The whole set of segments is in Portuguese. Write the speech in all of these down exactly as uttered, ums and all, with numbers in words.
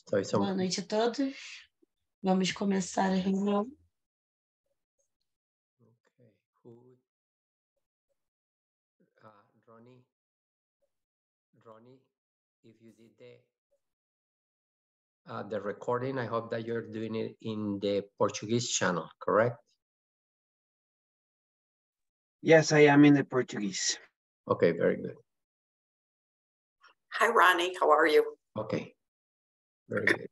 So it's Boa noite a todos. Vamos começar a reunião. Okay. Who? Uh, Ronnie. Ronnie, if you did the uh, the recording, I hope that you're doing it in the Portuguese channel, correct? Yes, I am in the Portuguese. Okay, very good. Hi, Ronnie. How are you? Okay, very good.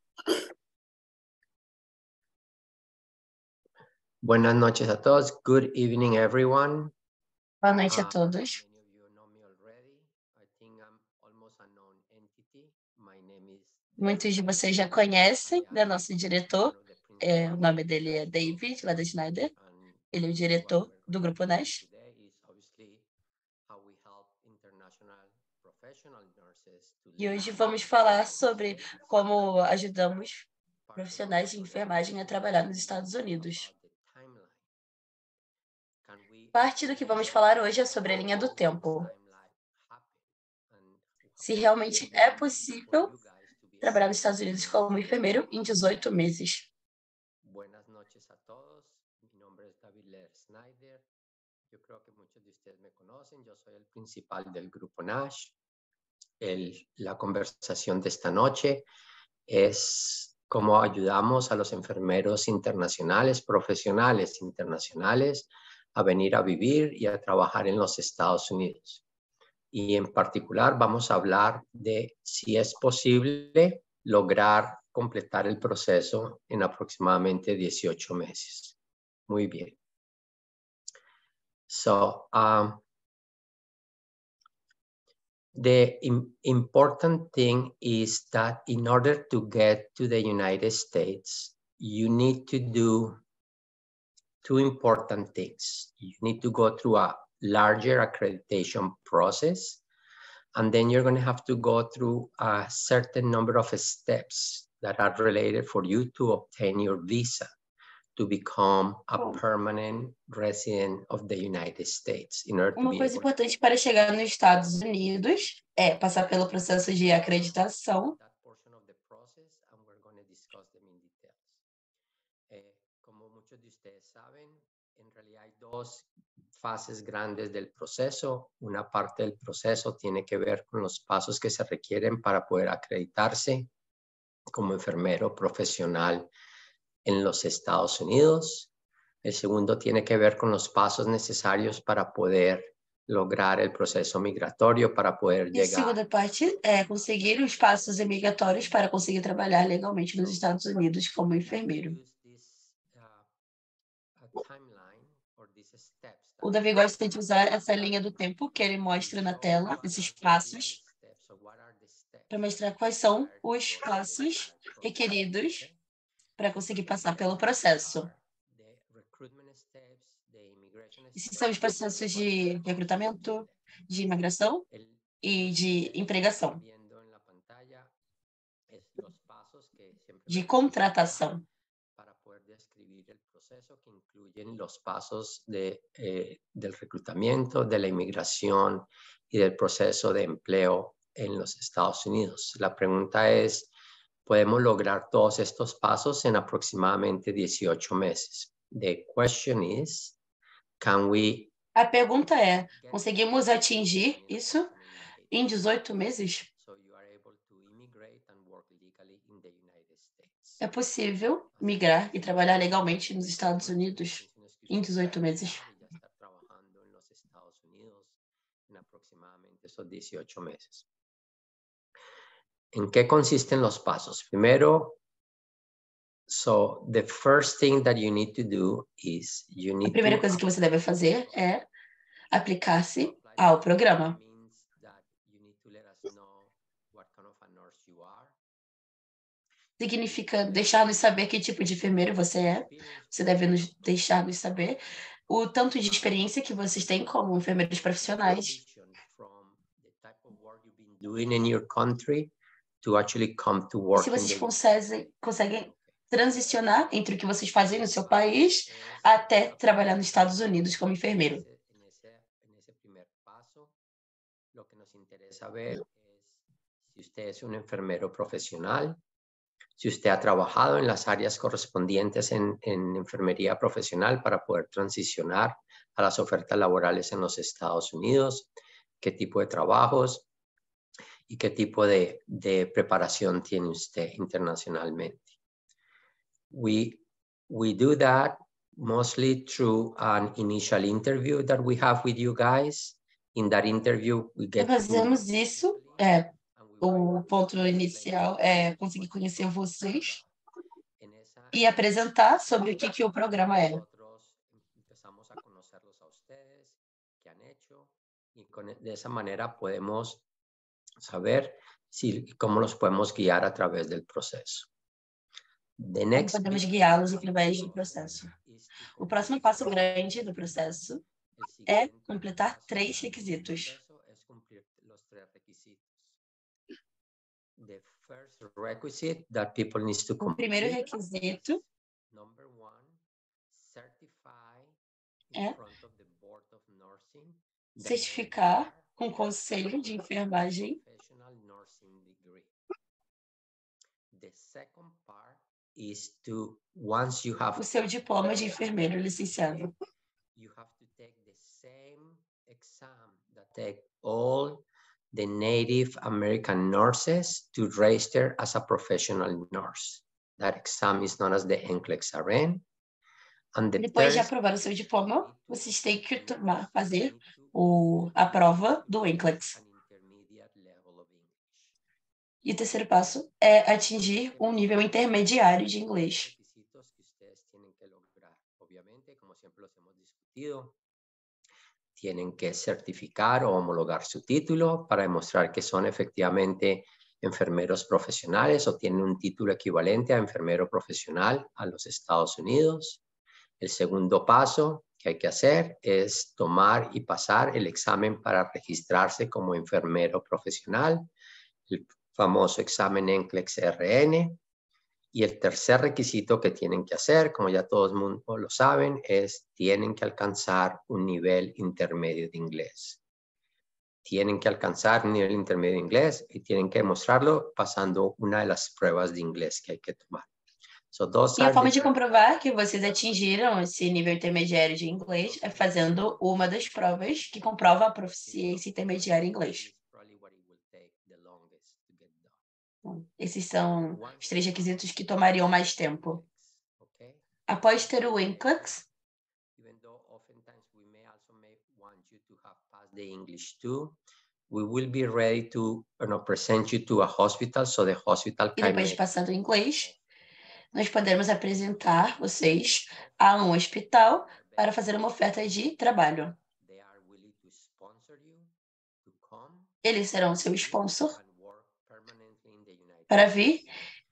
Buenas noches a todos. Good evening, everyone. Boa noite a Uh, todos. Many of you know me already. I think I'm almost a known entity. My name is Muitos de vocês já conhecem da nosso diretor. É, o nome dele é David, lá da Schneider. and Ele é o what diretor we're do going Grupo to do Nash. today is obviously how we help international professional nurses to E live hoje vamos falar sobre States. como ajudamos Part of profissionais de what we're enfermagem a trabalhar nos Estados Unidos. about the timeline. Can we Parte do que vamos falar hoje é sobre a linha do tempo. timeline happen? And Se realmente é for possível you guys to be trabalhar nos Estados Unidos como enfermeiro em dezoito meses. Buenas noches a todos. Mi nombre es David Ler Snyder. Yo creo que muchos de ustedes me conocen. Yo soy el principal del grupo Nash. El- la conversación de esta noche es cómo ayudamos a los enfermeros internacionales, profesionales internacionales, a venir a vivir y a trabajar en los Estados Unidos. Y en particular vamos a hablar de si es posible lograr completar el proceso en aproximadamente dieciocho meses. Muy bien. So, um, the im- important thing is that in order to get to the United States, you need to do two important things. You need to go through a larger accreditation process, and then you're going to have to go through a certain number of steps that are related for you to obtain your visa to become a Bom. permanent resident of the United States in order to Uma be coisa able importante para chegar nos Estados Unidos é passar pelo processo de acreditação. that portion of the process, and we're going to discuss them in details. Eh, como muchos de ustedes saben, en realidad hay dos fases grandes del proceso. Una parte del proceso tiene que ver con los pasos que se requieren para poder acreditarse como enfermero profesional en los Estados Unidos. El segundo tiene que ver con los pasos necesarios para poder lograr el proceso migratorio, para poder E a llegar. segunda parte é conseguir os passos imigratórios para conseguir trabalhar legalmente nos Estados Unidos como enfermeiro. Use this, uh, a timeline or these steps that O Davi gosta de usar essa linha do tempo que ele mostra na tela, esses passos, So what are the steps para mostrar quais são required to os go through passos that process? requeridos para conseguir passar pelo processo. The recruitment steps, the immigration Esses steps, são os processos de recrutamento, de imigração el- e de empregação, viendo en la pantalla es los pasos que siempre de me contratação. para poder describir el proceso que incluyen los pasos de, eh, del reclutamiento, de la inmigración y del proceso de empleo en los Estados Unidos. La pregunta es, ¿podemos lograr todos estos pasos en aproximadamente dieciocho meses? The question is, can we A pergunta é: get conseguimos atingir isso em dezoito meses? so you are able to immigrate and work legally in the United States? É possível migrar e trabalhar legalmente nos Estados Unidos em dezoito meses? Y ya estar trabajando en los Estados Unidos en aproximadamente esos dieciocho meses. ¿En qué consisten los pasos? Primero, so the first thing that you need to do is you A need primeira to coisa que você deve fazer é aplicar-se ao programa. means that you need to let us know what kind of a nurse you are. Significa deixar-nos saber que tipo de enfermeiro você é. Você deve nos deixar nos saber o tanto de experiência que vocês têm como enfermeiros profissionais. From the type of work you've been doing in your country to actually come to E work se in vocês the conseguem, conseguem transicionar entre o que vocês fazem no seu país até trabalhar nos Estados Unidos como enfermeiro. En ese, en ese primer paso, lo que nos interesa ver es si usted es un enfermero profesional si usted ha trabajado en las áreas correspondientes en, en enfermería profesional para poder transicionar a las ofertas laborales en los Estados Unidos, qué tipo de trabajos y qué tipo de, de preparación tiene usted internacionalmente. We, we do that mostly through an initial interview that we have with you guys. In that interview, we get Nós fazemos isso, é, o ponto inicial é conseguir conhecer vocês e apresentar sobre o que, que o programa é. Empezamos a conocerlos a ustedes, qué han hecho, y con, de esa manera podemos saber si, cómo los podemos guiar a través del proceso. The Como next podemos guiá-los através do processo. O próximo passo grande do processo é completar três requisitos. The first requisite that people need to O complete, primeiro requisito number one, certify é in front of the board of nursing that certificar com o conselho de enfermagem. professional nursing degree. The second part is to, once you have O seu diploma de enfermeiro licenciado. you have to take the same exam that take all the Native American nurses to register as a professional nurse. That exam is known as the N C L E X R N. And the Depois de third, aprovar o seu diploma, vocês têm que tomar, fazer o, a prova do N C L E X. an intermediate level of English. E o terceiro passo é atingir um nível intermediário de inglês. Requisitos que ustedes tienen que lograr. Obviamente, como siempre los hemos discutido, tienen que certificar o homologar su título para demostrar que son efectivamente enfermeros profesionales o tienen un título equivalente a enfermero profesional a los Estados Unidos. El segundo paso que hay que hacer es tomar y pasar el examen para registrarse como enfermero profesional, el famoso examen N C L E X R N. Y el tercer requisito que tienen que hacer, como ya todos mundo lo saben, es tienen que alcanzar un nivel intermedio de inglés. Tienen que alcanzar un nivel intermedio de inglés y tienen que demostrarlo pasando una de las pruebas de inglés que hay que tomar. So those E a are forma the- de comprovar que vocês atingiram esse nível intermediário de inglês é fazendo uma das provas que comprova a proficiência intermediária em inglês. It's probably what it will take the longest to get done. Então, esses são os três requisitos que tomariam mais tempo. Okay? Após ter o N C L E X, Even though oftentimes we may also may want you to have passed the English too, we will be ready to you know, present you to a hospital so the hospital e can depois de make passar do inglês, nós podemos apresentar vocês a um hospital para fazer uma oferta de trabalho. they are willing to sponsor you to come Eles serão seu sponsor and work permanently in the United para States. vir,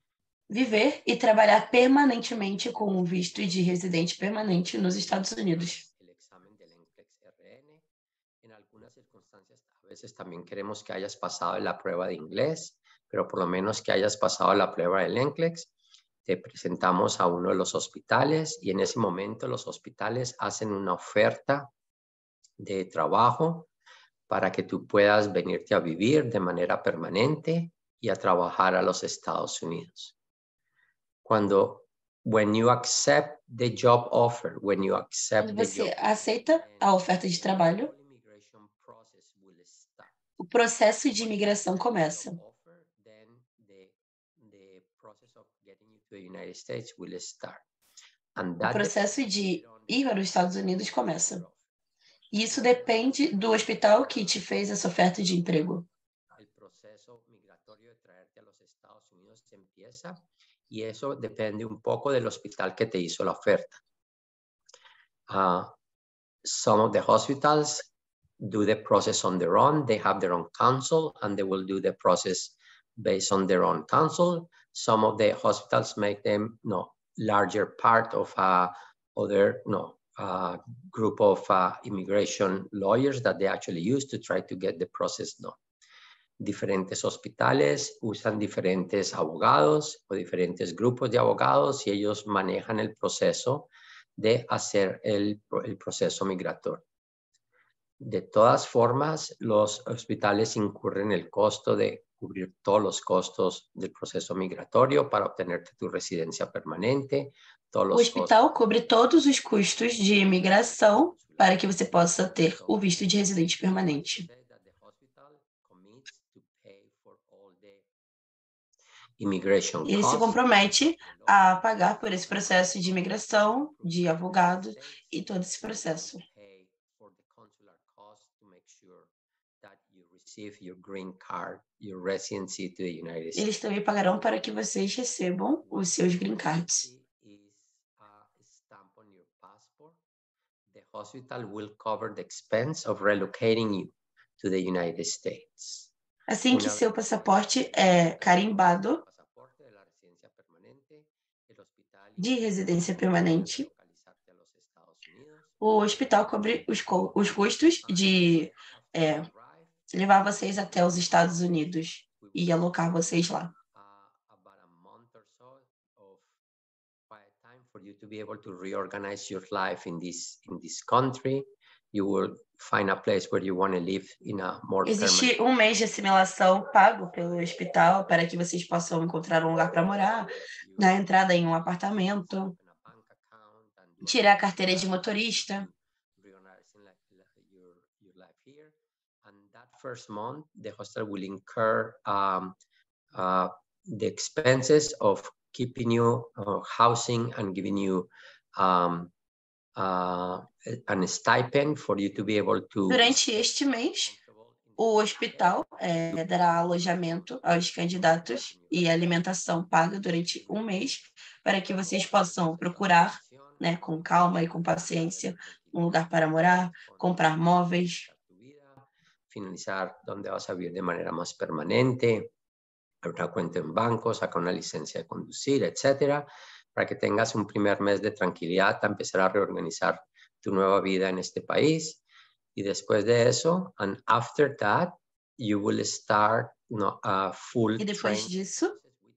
viver e trabalhar permanentemente com um visto de residente permanente nos Estados Unidos. El examen del N C L E X R N. En algunas circunstancias, a veces también queremos que hayas pasado la prueba de inglés, pero por lo menos que hayas pasado la prueba del N C L E X. Te presentamos a uno de los hospitales y en ese momento los hospitales hacen una oferta de trabajo para que tú puedas venirte a vivir de manera permanente y a trabajar a los Estados Unidos. Cuando, when you accept the job offer, when you accept Quando the você job, aceita a oferta de trabalho, the immigration process will start. o processo de imigração começa. Offer, then the, the process of getting you to the United States will start. And O that processo de ir para os Estados Unidos começa. depends- E isso depende do hospital que te fez essa oferta de emprego. El proceso migratorio de traerte a los Estados Unidos se empieza y eso depende un poco del hospital que te hizo la oferta. Uh, some of the hospitals do the process on their own. They have their own counsel and they will do the process based on their own counsel. Some of the hospitals make them no larger part of a other no uh, group of uh, immigration lawyers that they actually use to try to get the process done. Diferentes hospitales usan diferentes abogados o diferentes grupos de abogados y ellos manejan el proceso de hacer el, el proceso migratorio. De todas formas, los hospitales incurren el costo de cubrir todos los costos del proceso migratorio para obtenerte tu residencia permanente. Todos O los hospital costos cobre todos os custos de imigração para que você possa ter o visto de residente permanente. Immigration Ele se costs. compromete a pagar por esse processo de imigração, de advogado e todo esse processo. Eles também pagarão para que vocês recebam os seus green cards. The hospital will cover the expense of relocating you to the United States. Assim que seu passaporte é carimbado de residência permanente, o hospital cobre os, co os custos de é, levar vocês até os Estados Unidos e alocar vocês lá. For you to be able to reorganize your life in this in this country, you will find a place where you want to live in a more Existe permanent. um mês de assimilação pago pelo hospital para que vocês possam encontrar um lugar para morar, dar entrada em um apartamento, tirar a carteira de motorista. And that first month, the hostel will incur um, uh, the expenses of keeping you uh, housing and giving you um, uh, an stipend for you to be able to. Durante este mês, o hospital é, dará alojamento aos candidatos e alimentação paga durante um mês para que vocês possam procurar, né, com calma e com paciência, um lugar para morar, comprar móveis. Finalizar donde vas a vivir de manera más permanente, abrir una cuenta en banco, sacar una licencia de conducir, etcétera, para que tengas un primer mes de tranquilidad a empezar a reorganizar tu nueva vida en este país. Y después de eso, and after that, you will start no, a full E depois disso,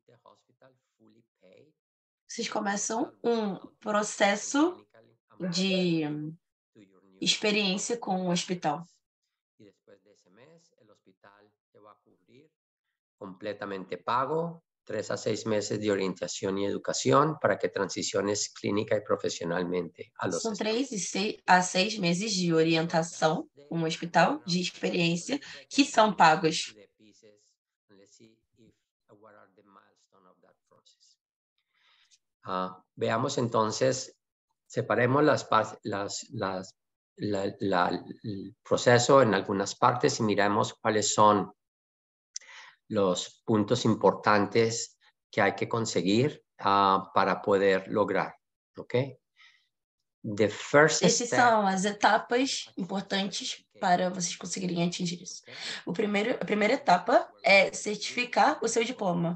vocês começam um processo de experiência com o hospital. Y después de ese mes, el hospital te va a cubrir completamente pago, tres a seis meses de orientación y educación para que transiciones clínica y profesionalmente a los São três a seis meses de orientação com o hospital, de experiência, que são pagos. Uh, veamos entonces, separemos las, las, las La, la, el proceso en algunas partes y miramos cuáles son los puntos importantes que hay que conseguir uh, para poder lograr, ¿ok? The first Essas step... são as etapas importantes para vocês conseguirem atingir isso. O primeiro, a primeira etapa é certificar o seu diploma.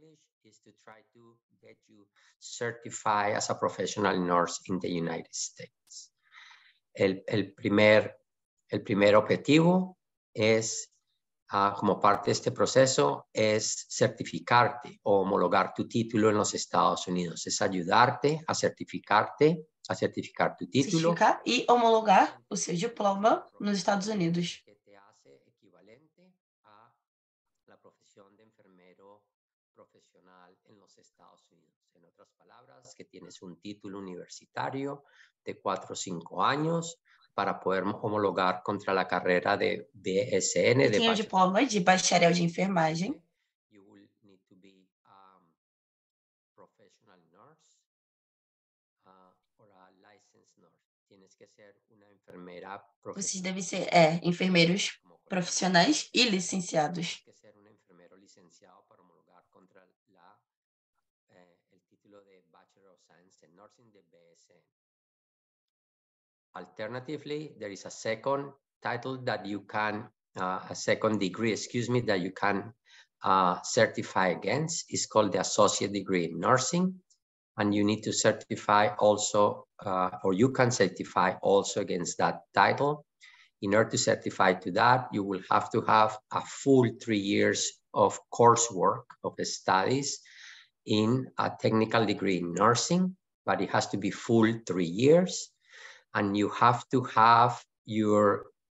Certify as a professional nurse in the United States. El, el, primer, el primer objetivo es, uh, como parte de este proceso, es certificarte o homologar tu título en los Estados Unidos. Es ayudarte a certificarte, a certificar tu título. Certificar e homologar o seu diploma nos Estados Unidos. Que te hace equivalente a la profesión de enfermero profesional en los Estados Unidos. En otras palabras, que tienes un título universitario de cuatro o cinco años para poder homologar contra la carrera de B S N. E tem o diploma de bacharel de enfermagem. You will need to be um, professional nurse uh, or a licensed nurse. Tienes que ser una enfermera profesional. Vocês devem ser é, enfermeiros profissionais e licenciados. Que ser un enfermero licenciado para homologar contra la, eh, el título de Bachelor of Science in Nursing de B S N. Alternatively, there is a second title that you can, uh, a second degree, excuse me, that you can uh, certify against. It's called the Associate Degree in Nursing. And you need to certify also, uh, or you can certify also against that title. In order to certify to that, you will have to have a full three years of coursework of studies in a technical degree in nursing, but it has to be full three years. And you have to have your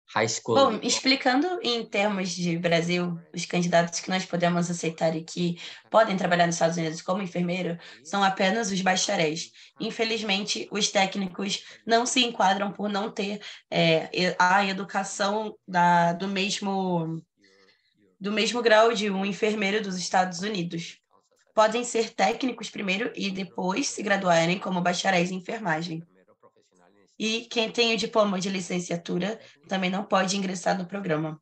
high school Bom, diploma. explicando em termos de Brasil, os candidatos que nós podemos aceitar e que podem trabalhar nos Estados Unidos como enfermeiro são apenas os bacharéis. Infelizmente, os técnicos não se enquadram por não ter é, e- a educação da, do mesmo, do mesmo grau de um enfermeiro dos Estados Unidos. Podem ser técnicos primeiro e depois se graduarem como bacharéis em enfermagem. E quem tem o diploma de licenciatura também não pode ingressar no programa.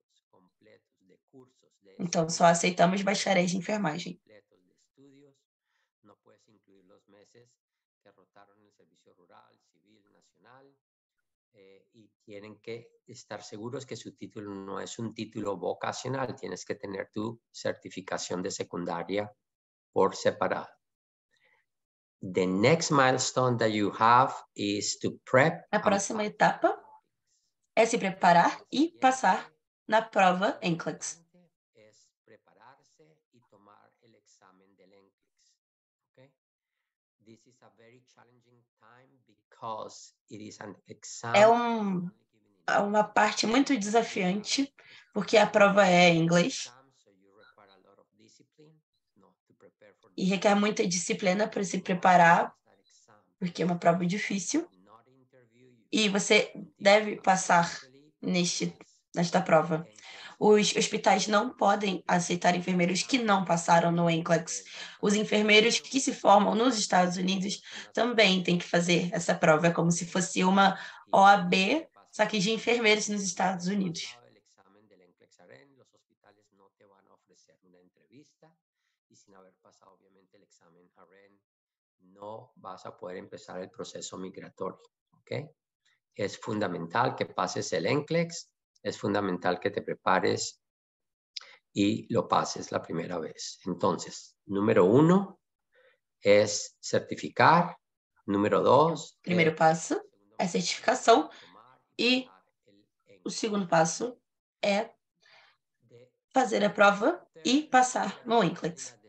Então, só aceitamos bacharéis de enfermagem. No puedes incluir los meses que rotaron en el servicio rural, civil, nacional, eh, y tienen que estar seguros que su título no es un título vocacional, tienes que tener tu certificación de secundaria por separado. The next milestone that you have is to prep. A próxima etapa é se preparar e passar na prova NCLEX. Es prepararse y tomar el examen del NCLEX. Okay? This is a very challenging time because it is an exam. É um, é uma parte muito desafiante, porque a prova é em inglês e requer muita disciplina para se preparar, porque é uma prova difícil. E você deve passar neste, nesta prova. Os hospitais não podem aceitar enfermeiros que não passaram no NCLEX. Os enfermeiros que se formam nos Estados Unidos também têm que fazer essa prova. É como se fosse uma O A B, só que de enfermeiros nos Estados Unidos. No vas a poder empezar el proceso migratorio, ¿ok? Es fundamental que pases el NCLEX, es fundamental que te prepares y lo pases la primera vez. Entonces, número uno es certificar, número dos... O primeiro passo é certificação e o segundo passo é fazer a prova e passar no NCLEX.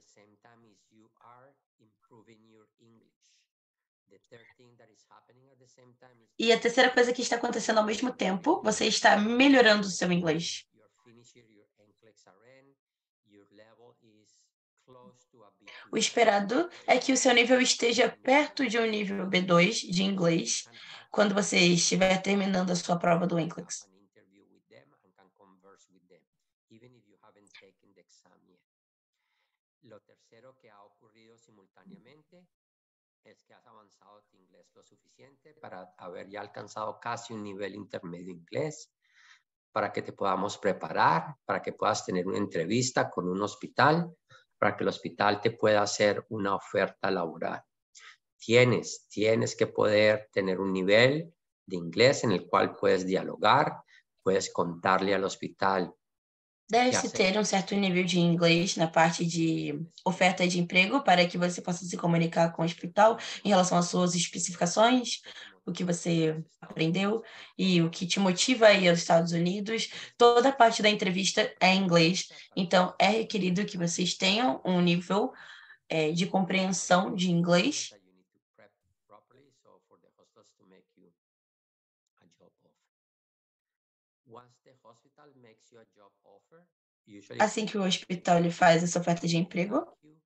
E a terceira coisa que está acontecendo ao mesmo tempo, você está melhorando o seu inglês. O esperado é que o seu nível esteja perto de um nível B dois de inglês quando você estiver terminando a sua prova do NCLEX. Lo tercero que ha ocurrido simultáneamente es que has avanzado tu inglés lo suficiente para haber ya alcanzado casi un nivel intermedio inglés, para que te podamos preparar, para que puedas tener una entrevista con un hospital, para que el hospital te pueda hacer una oferta laboral. Tienes, tienes que poder tener un nivel de inglés en el cual puedes dialogar, puedes contarle al hospital. Deve-se ter um certo nível de inglês na parte de oferta de emprego para que você possa se comunicar com o hospital em relação às suas especificações, o que você aprendeu e o que te motiva a ir aos Estados Unidos. Toda a parte da entrevista é em inglês, então é requerido que vocês tenham um nível é, de compreensão de inglês. Assim que o hospital lhe faz essa oferta de emprego,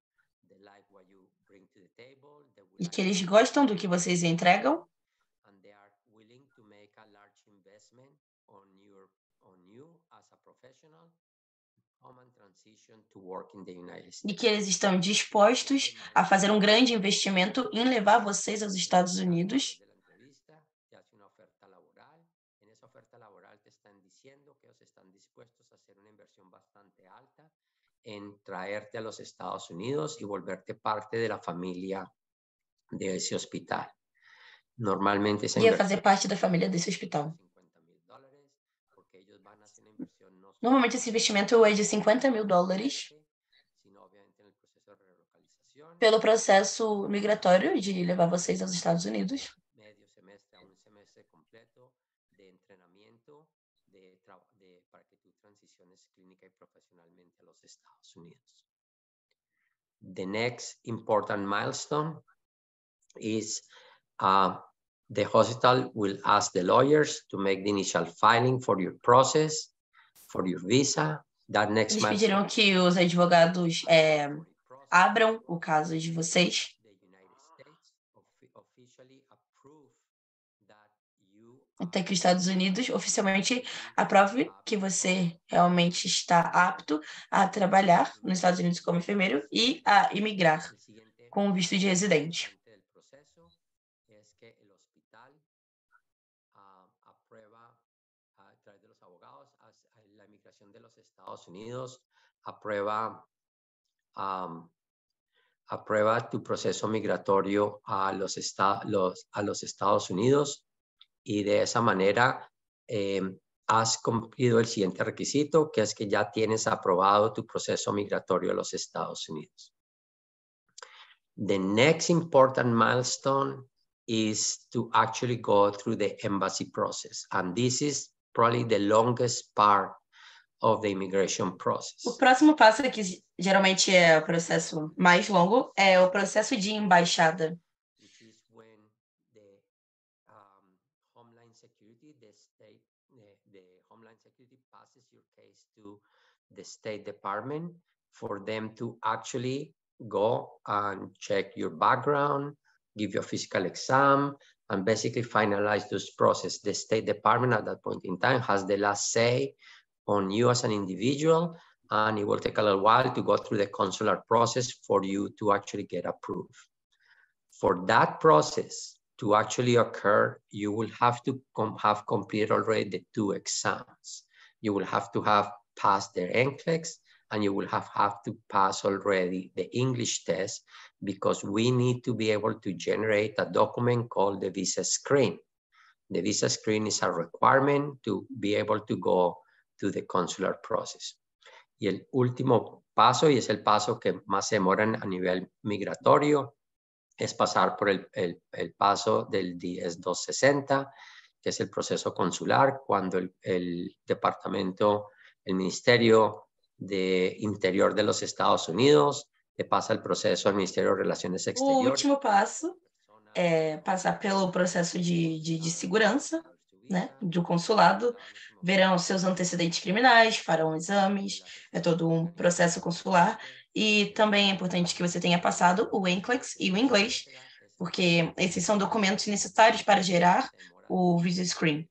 e que eles gostam do que vocês entregam, e que eles estão dispostos a fazer um grande investimento em levar vocês aos Estados Unidos. En traerte a los Estados Unidos y volverte parte de la familia de ese hospital. Normalmente esa Ia fazer parte da família desse hospital. Normalmente esse investimento é de cinquenta mil dólares pelo processo migratório de levar vocês aos Estados Unidos. Medio semestre a un semestre completo de entrenamiento de, de, para que tú transiciones clínica y profesionalmente a los Estados Unidos. The next important milestone is uh, The hospital will ask the lawyers to make the initial filing for your process, for your visa. That next Eles pediram que os advogados é, abram o caso de vocês. Até que os Estados Unidos oficialmente aprove que você realmente está apto a trabalhar nos Estados Unidos como enfermeiro e a imigrar com visto de residente. La inmigración de los Estados Unidos aprueba, um, aprueba tu proceso migratorio a los, esta los, a los Estados Unidos y de esa manera eh, has cumplido el siguiente requisito, que es que ya tienes aprobado tu proceso migratorio a los Estados Unidos. The next important milestone is to actually go through the embassy process, and this is probably the longest part of the immigration process. O próximo passo, que geralmente é o processo mais longo, é o processo de embaixada. Which is when the um, Homeland Security, the state, the, the Homeland Security passes your case to the State Department for them to actually go and check your background, give you a physical exam, and basically finalize this process. The State Department at that point in time has the last say on you as an individual, and it will take a little while to go through the consular process for you to actually get approved. For that process to actually occur, you will have to com have completed already the two exams. You will have to have passed the N C L E X, and you will have, have to pass already the English test, because we need to be able to generate a document called the visa screen. The visa screen is a requirement to be able to go to the consular process. Y el último paso, y es el paso que más se demora a nivel migratorio, es pasar por el, el, el paso del diez dos sesenta, que es el proceso consular, cuando el, el departamento, el Ministerio de Interior de los Estados Unidos le pasa el proceso al Ministerio de Relaciones Exteriores. O último passo é passar pelo processo de, de, de segurança, né, do consulado, verão seus antecedentes criminais, farão exames, é todo um processo consular. E também é importante que você tenha passado o N C L E X e o inglês, porque esses são documentos necessários para gerar o visa screen.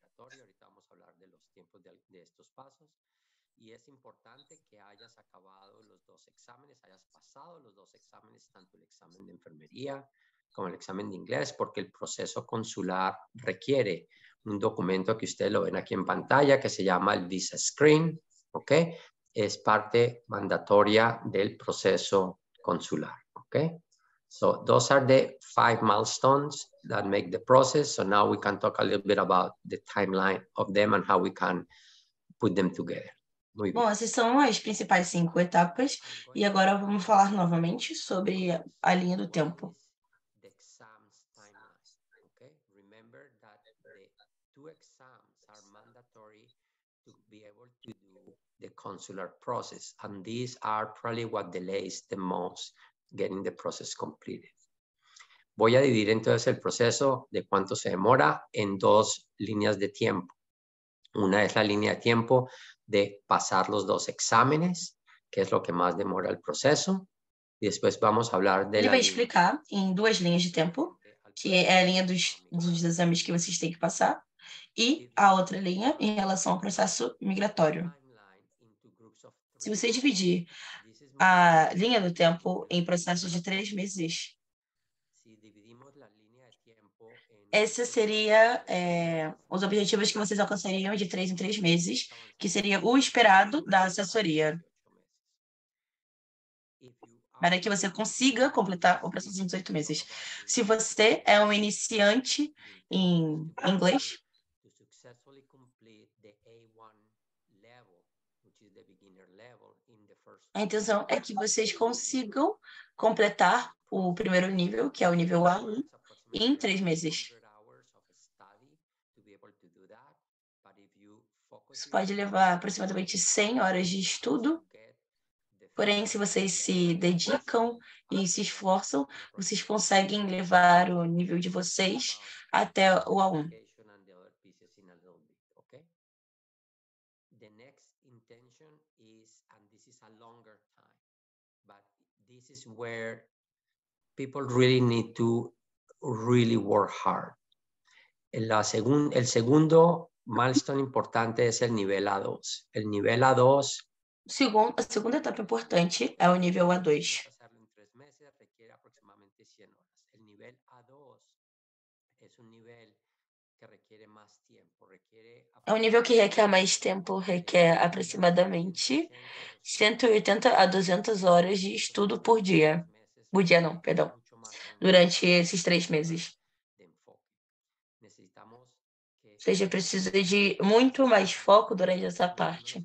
Y es importante que hayas acabado los dos exámenes, hayas pasado los dos exámenes, tanto el examen de enfermería como el examen de inglés, porque el proceso consular requiere un documento que ustedes lo ven aquí en pantalla, que se llama el Visa Screen, ¿ok? Es parte mandatoria del proceso consular, ¿ok? So those are the five milestones that make the process. So now we can talk a little bit about the timeline of them and how we can put them together. Muy Bom, bien. essas são as principais cinco etapas, e agora vamos falar novamente sobre a linha do tempo. The exams timeline, okay? Remember that the two exams are mandatory to be able to do the consular process, and these are probably what delays the most getting the process completed. Voy a dividir entonces el proceso de cuánto se demora en dos líneas de tiempo. Una es la línea de tiempo de pasar los dos exámenes, que es lo que más demora el proceso. Y después vamos a hablar de Ele la vai línea- explicar em duas linhas de tempo, que é a linha dos, dos exames que vocês têm que passar, e a outra linha em relação ao processo migratório. Se você dividir a linha do tempo em processos de três meses, Si dividimos la línea de tiempo en- esses seriam é, os objetivos que vocês alcançariam de três em três meses, que seria o esperado da assessoria, para que você consiga completar o processo em dezoito meses. Se você é um iniciante em inglês, to successfully complete the A one level, which is the beginner level, in the first a intenção é que vocês consigam completar o primeiro nível, que é o nível A um, em três meses. Isso pode levar aproximadamente cem horas de estudo, porém, se vocês se dedicam e se esforçam, vocês conseguem levar o nível de vocês até o A um. The next intention is, and this is a longer time, but this is where people really need to really work hard. La segun, el segundo milestone importante es el nivel A dos. El nivel A dos, Segundo, a segunda etapa importante é o nível A dois. hacerlo en tres meses requiere aproximadamente cien horas. El nivel A dos es un nivel que requiere más tiempo, requiere É um nível que requer mais tempo, requer aproximadamente cento e oitenta a duzentas horas de estudo por dia. Por dia não, perdão. Durante esses três meses. Ou seja, precisa de muito mais foco durante essa parte.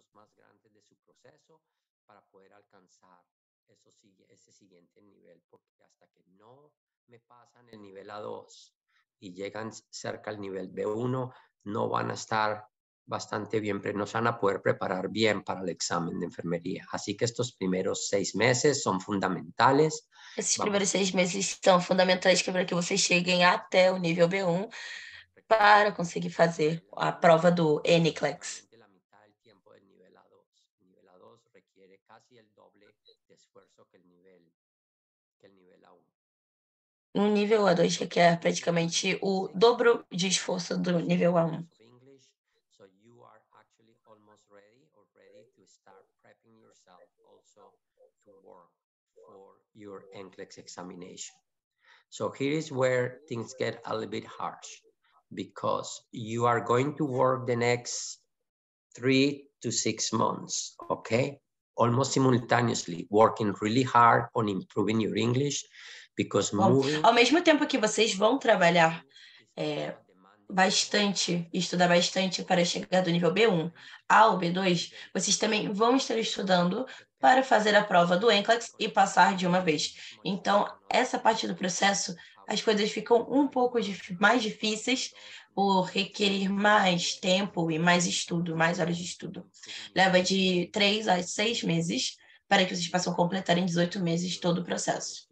para poder alcanzar eso, ese siguiente nivel, porque hasta que no me pasan el nivel A dos y llegan cerca al nivel B uno, no van a estar bastante bien, pero no se van a poder preparar bien para el examen de enfermería. Así que estos primeros seis meses son fundamentales. Esses primeiros seis meses são fundamentais para que vocês cheguem até o nível B um para conseguir fazer a prova do N C L E X. La mitad del tiempo del nivel A dos. El nivel A dos requiere casi el doble de esfuerzo que el nivel, que el nivel A uno. Um nível A dois requer praticamente o dobro de esforço do nível A um. So you are actually almost ready or ready to start prepping yourself also to work for your N C L E X examination. So here is where things get a little bit harsh, because you are going to work the next three to six months, okay? Almost simultaneously, working really hard on improving your English, because Bom, moving... ao mesmo tempo que vocês vão trabalhar é, bastante, estudar bastante para chegar do nível B um ao B dois, vocês também vão estar estudando para fazer a prova do N C L E X e passar de uma vez. Então, essa parte do processo, as coisas ficam um pouco mais difíceis por requerer mais tempo e mais estudo, mais horas de estudo. Leva de três a seis meses para que vocês possam completar em dezoito meses todo o processo.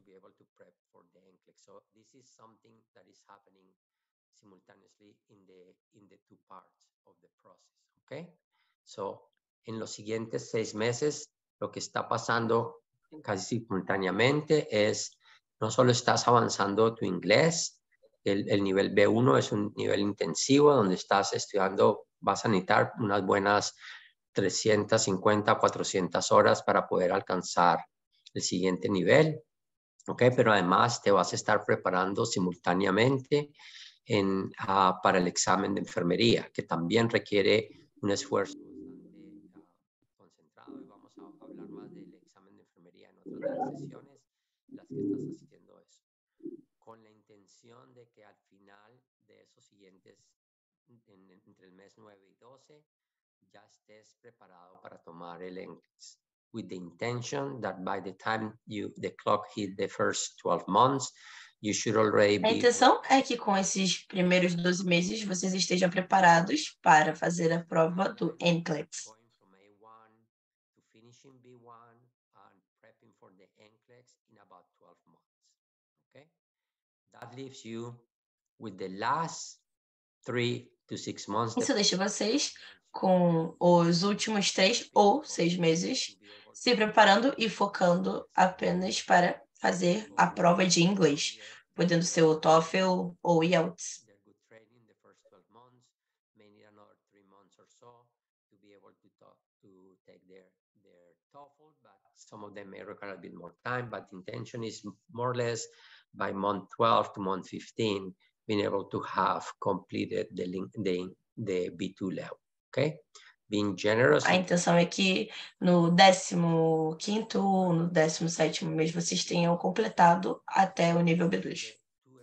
Simultaneously in the in the two parts of the process, okay? So, en los siguientes seis meses, lo que está pasando casi simultáneamente es, no solo estás avanzando tu inglés, el, el nivel B uno es un nivel intensivo donde estás estudiando, vas a necesitar unas buenas trescientas cincuenta, cuatrocientas horas para poder alcanzar el siguiente nivel, ok? Pero además te vas a estar preparando simultáneamente En, uh, para el examen de enfermería, que también requiere un esfuerzo bastante uh, concentrado, y vamos a hablar más del examen de enfermería en otras de las sesiones, las que estás haciendo eso, con la intención de que al final de esos siguientes, en, entre el mes nueve y doce, ya estés preparado para tomar el N C L E X, with the intention that by the time you, the clock hit the first twelve months, You should already be... A intenção é que com esses primeiros doze meses vocês estejam preparados para fazer a prova do N C L E X. Going from A one to finishing B one and prepping for the N C L E X in about twelve months. Okay? That leaves you with the last three to six months. Isso deixa vocês com os últimos três ou seis meses se preparando e focando apenas para fazer a prova de inglês, podendo ser o TOEFL ou o I E L T S. Some of them may require a bit more time, but the intention is more or less by month twelve to month fifteen, being able to have completed the, the, the B two level, okay? Being generous. A intenção é que no décimo quinto ou no décimo sétimo mês vocês tenham completado até o nível B dois.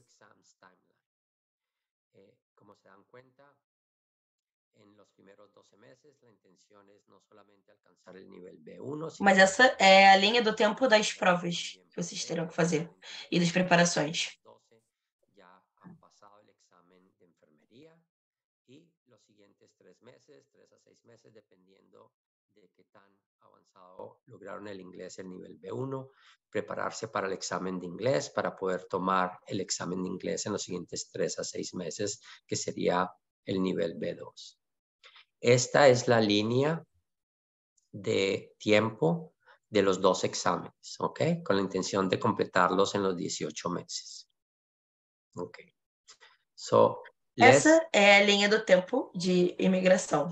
Como se dan cuenta, en los primeros doce meses la intención es no solamente alcanzar el nivel B uno, Mas essa é a linha do tempo das provas que vocês terão que fazer e das preparações. Ya han pasado el examen de enfermería y los siguientes tres meses, tres a seis meses, dependiendo de qué tan avanzado lograron el inglés, el nivel B uno, prepararse para el examen de inglés, para poder tomar el examen de inglés en los siguientes tres a seis meses, que sería el nivel B dos. Esta es la línea de tiempo de los dos exámenes, ¿ok? Con la intención de completarlos en los dieciocho meses. Ok. So, essa é a linha do tempo de imigração.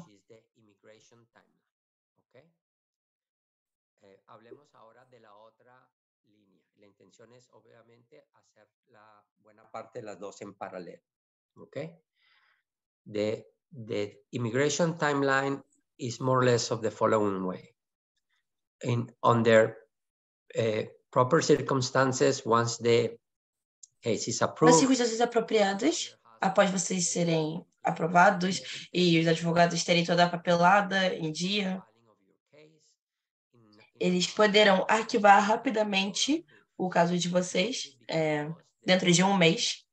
Okay. Eh, hablemos ahora de la otra línea. La intención es obviamente hacer la buena parte de las dos en paralelo. Okay. The, the immigration timeline is more or less of the following way. In under uh, proper circumstances, once the case is approved, Nas circunstâncias apropriadas, após vocês serem aprovados e os advogados terem toda a papelada em dia, eles poderão arquivar rapidamente o caso de vocês é, dentro de um mês,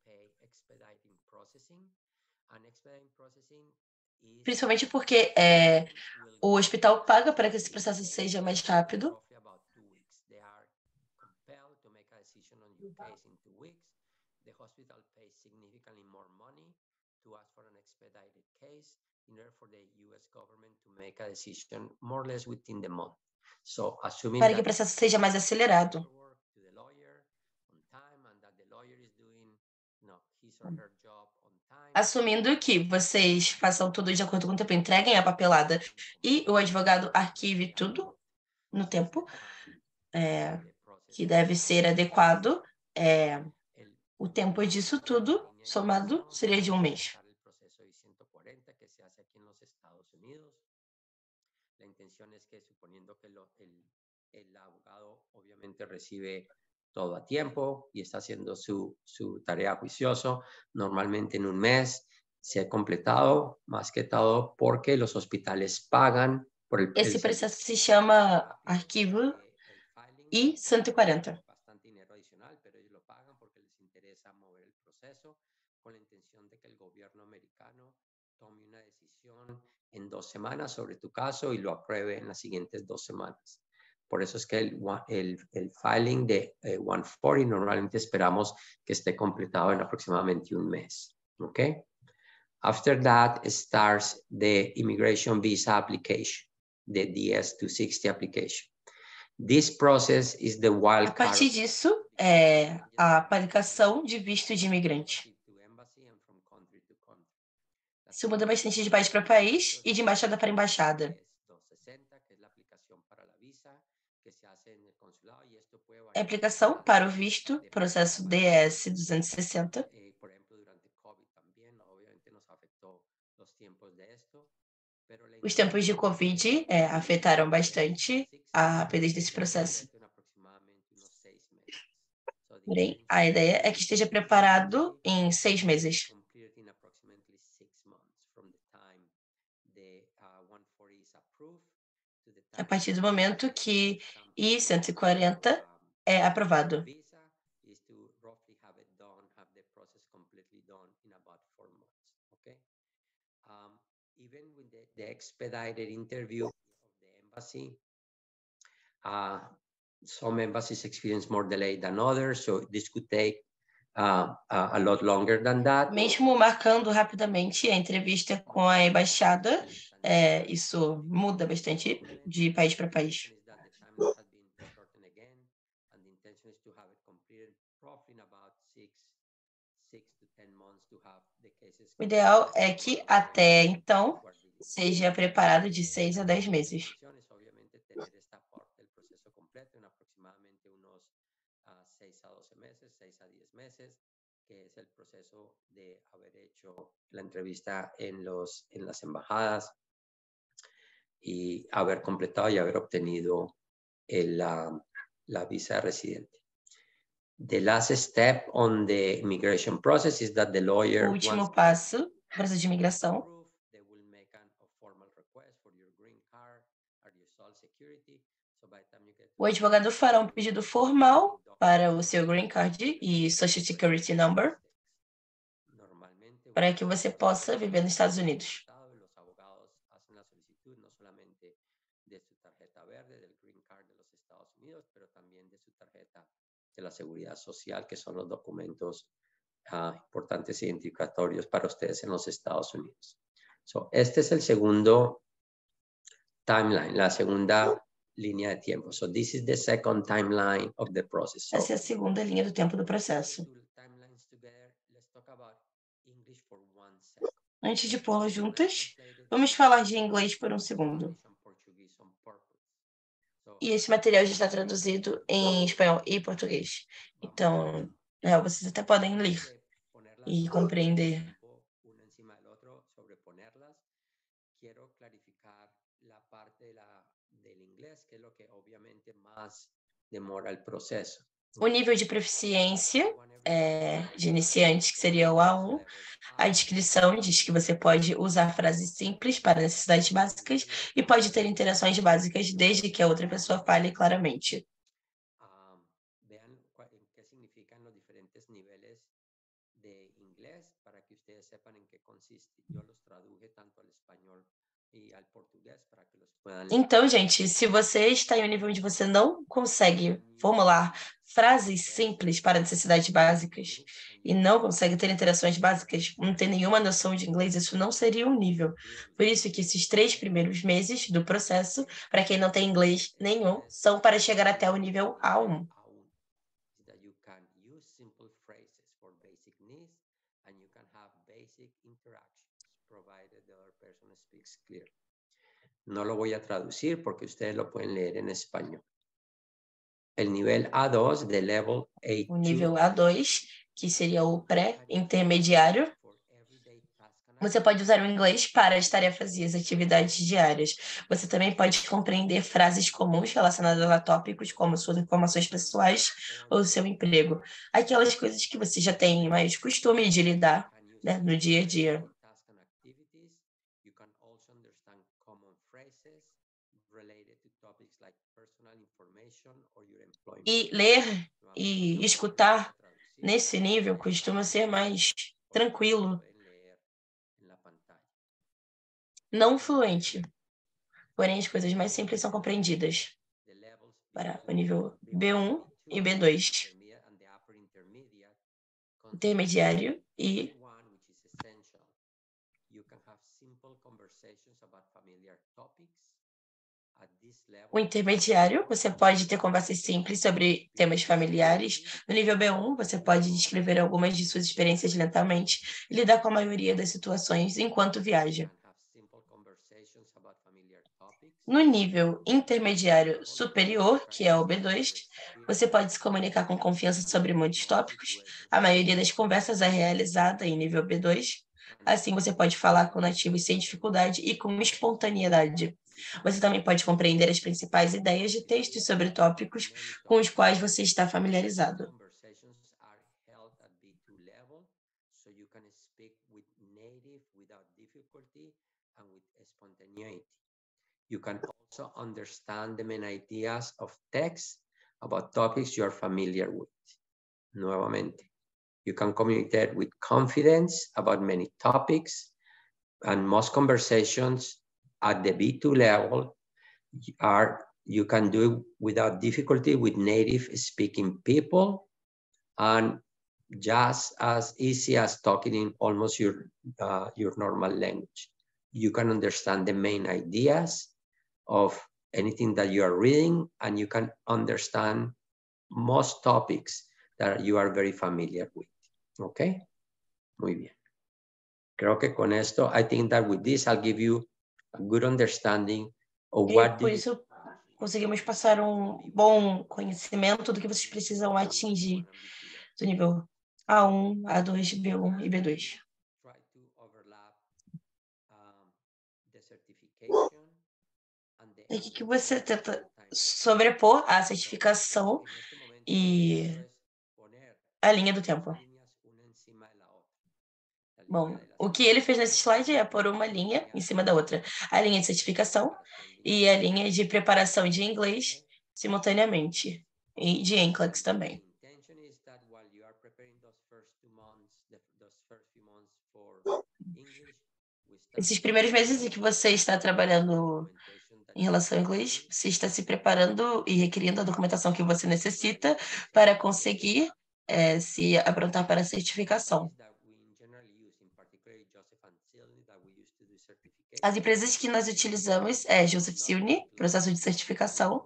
principalmente porque é, o hospital paga para que esse processo seja mais rápido. The hospital pays significantly more money to ask for an expedited case in order for the U S government to make a decision more or less within the month. So, assuming para que o processo seja mais acelerado. Assumindo que vocês façam tudo de acordo com o tempo, entreguem a papelada e o advogado arquive tudo no tempo é, que deve ser adequado, é, o tempo disso tudo, somado, seria de um mês. La intención es que, suponiendo que lo, el, el abogado obviamente recibe todo a tiempo y está haciendo su, su tarea juicioso, normalmente en un mes se ha completado, más que todo porque los hospitales pagan por el... Esse el processo se chama arquivo I cento e quarenta. Bastante dinero adicional, pero ellos lo pagan porque les interesa mover el proceso con la intención de que el gobierno americano tome una decisión en dos semanas sobre tu caso y lo apruebe en las siguientes dos semanas. Por eso es que el, el, el filing de eh, ciento cuarenta normalmente esperamos que esté completado en aproximadamente un mes. Okay? After that starts the immigration visa application, the D S two sixty application. This process is the wild A partir disso, é a aplicação de visto de imigrante. Isso muda bastante de país para país e de embaixada para embaixada. A aplicação para o visto, processo D S duzentos e sessenta. Os tempos de Covid é, afetaram bastante a rapidez desse processo. Porém, a ideia é que esteja preparado em seis meses. A partir do momento que I cento e quarenta é aprovado. Even with the, the expedited interview of the embassy, uh, some embassies experience more delay than others, so this could take uh, uh, a lot longer than that. Mesmo marcando rapidamente a entrevista com a embaixada, é, isso muda bastante de país para país. O ideal é que, até então, seja preparado de seis a dez meses. Que es el proceso de haber hecho la entrevista en, los, en las embajadas y haber completado y haber obtenido el, la, la visa de residente. The last step on the immigration process is that the lawyer... O último passo, processo de imigração. O advogado fará um pedido formal para o seu green card e social security number para que você possa viver nos Estados Unidos. de la Seguridad Social, que son los documentos uh, importantes identificatorios para ustedes en los Estados Unidos. So, este es el segundo timeline, la segunda línea de tiempo. So this is the second timeline of the process. So, essa é a segunda linha do tempo do processo. Antes de pô-las juntas, vamos falar de inglês por um segundo. E esse material já está traduzido em espanhol e português. Então, é, vocês até podem ler e compreender. Quiero clarificar la parte de la, del inglés, que es lo que obviamente más demora el proceso. O nível de proficiência é, de iniciante, que seria o A um, a descrição diz que você pode usar frases simples para necessidades básicas e pode ter interações básicas desde que a outra pessoa fale claramente. Um, vean qué significan los diferentes niveles de inglés para que ustedes sepan en qué consiste. Yo los traduje tanto al español e al português para que los puedan leer. Então, gente, se você está em um nível onde você não consegue formular frases simples para necessidades básicas e não consegue ter interações básicas, não tem nenhuma noção de inglês, isso não seria um nível. Por isso que esses três primeiros meses do processo, para quem não tem inglês nenhum, são para chegar até o nível A um. No lo voy a traducir porque ustedes lo pueden leer en español. El nivel A dos de level A O nível A dois, que seria o pré-intermediário, você pode usar o inglês para as tarefas e as atividades diárias. Você também pode compreender frases comuns relacionadas a tópicos como suas informações pessoais ou seu emprego. Aquelas coisas que você já tem mais costume de lidar, né, no dia a dia. E ler e escutar nesse nível costuma ser mais tranquilo. Não fluente. Porém, as coisas mais simples são compreendidas. Para o nível B um e B dois. Intermediário e o intermediário, você pode ter conversas simples sobre temas familiares. No nível B um, você pode descrever algumas de suas experiências lentamente e lidar com a maioria das situações enquanto viaja. No nível intermediário superior, que é o B dois, você pode se comunicar com confiança sobre muitos tópicos. A maioria das conversas é realizada em nível B dois. Assim, você pode falar com nativos sem dificuldade e com espontaneidade. Você também pode compreender as principais ideias de textos sobre tópicos com os quais você está familiarizado. You can also understand the main ideas of text about topics you are familiar with. Nuevamente, you can communicate with confidence about many topics, and most conversations at the B two level are you can do it without difficulty with native speaking people, and just as easy as talking in almost your uh, your normal language. You can understand the main ideas of anything that you are reading, and you can understand most topics that you are very familiar with. Okay? Muy bien. Creo que con esto, I think that with this, I'll give you a good understanding of E what por isso conseguimos passar um bom conhecimento do que vocês precisam atingir do nível A um, A dois, B um e B dois. E aqui que você tenta sobrepor a certificação e a linha do tempo. Bom, o que ele fez nesse slide é pôr uma linha em cima da outra. A linha de certificação e a linha de preparação de inglês simultaneamente. E de N C L E X também. esses primeiros meses em que você está trabalhando em relação ao inglês, você está se preparando e requerindo a documentação que você necessita para conseguir é, se aprontar para a certificação. As empresas que nós utilizamos é Joseph Silney, processo de certificação.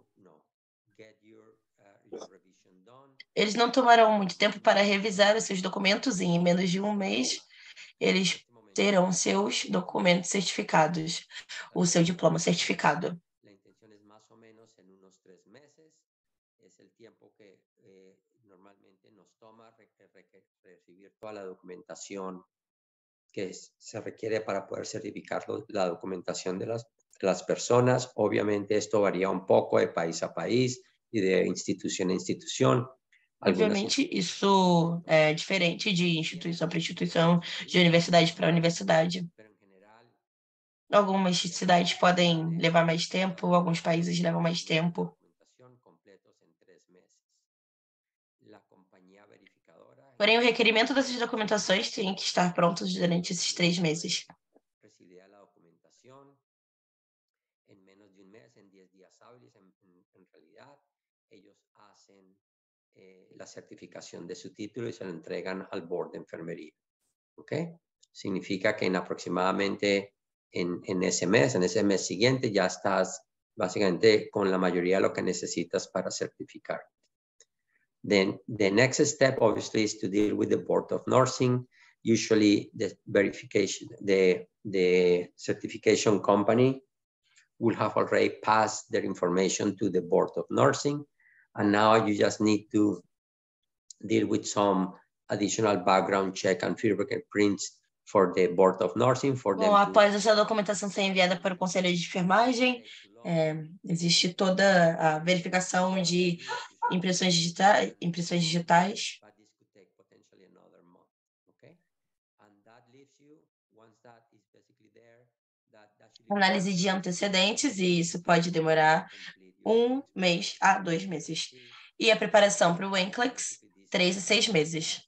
Eles não tomarão muito tempo para revisar os seus documentos e em menos de um mês eles terão seus documentos certificados, o seu diploma certificado. La intención es más o menos en unos tres meses. Es el tiempo que eh, normalmente nos toma re re recibir toda la documentación que se requiere para poder certificar la documentación de las, de las personas. Obviamente esto varía un poco de país a país y de institución a institución. Obviamente, isso é diferente de instituição para instituição, de universidade para universidade. Algumas cidades podem levar mais tempo, alguns países levam mais tempo. Porém, o requerimento dessas documentações tem que estar pronto durante esses três meses. En menos de un mes, en diez días hábiles, en, en, en realidad, ellos hacen eh, la certificación de su título y se lo entregan al board de enfermería. ¿Ok? Significa que en aproximadamente en, en ese mes, en ese mes siguiente, ya estás básicamente con la mayoría de lo que necesitas para certificar. Then the next step, obviously, is to deal with the board of nursing. Usually, the verification, the, the certification company will have already passed their information to the board of nursing. And now you just need to deal with some additional background check and fingerprints for the board of nursing. For Bom, após essa documentação ser enviada para o conselho de enfermagem, é, existe toda a verificação de impressões digitais, impressões digitais. Análise de antecedentes, e isso pode demorar um mês a dois meses. E a preparação para o N C L E X, três a seis meses.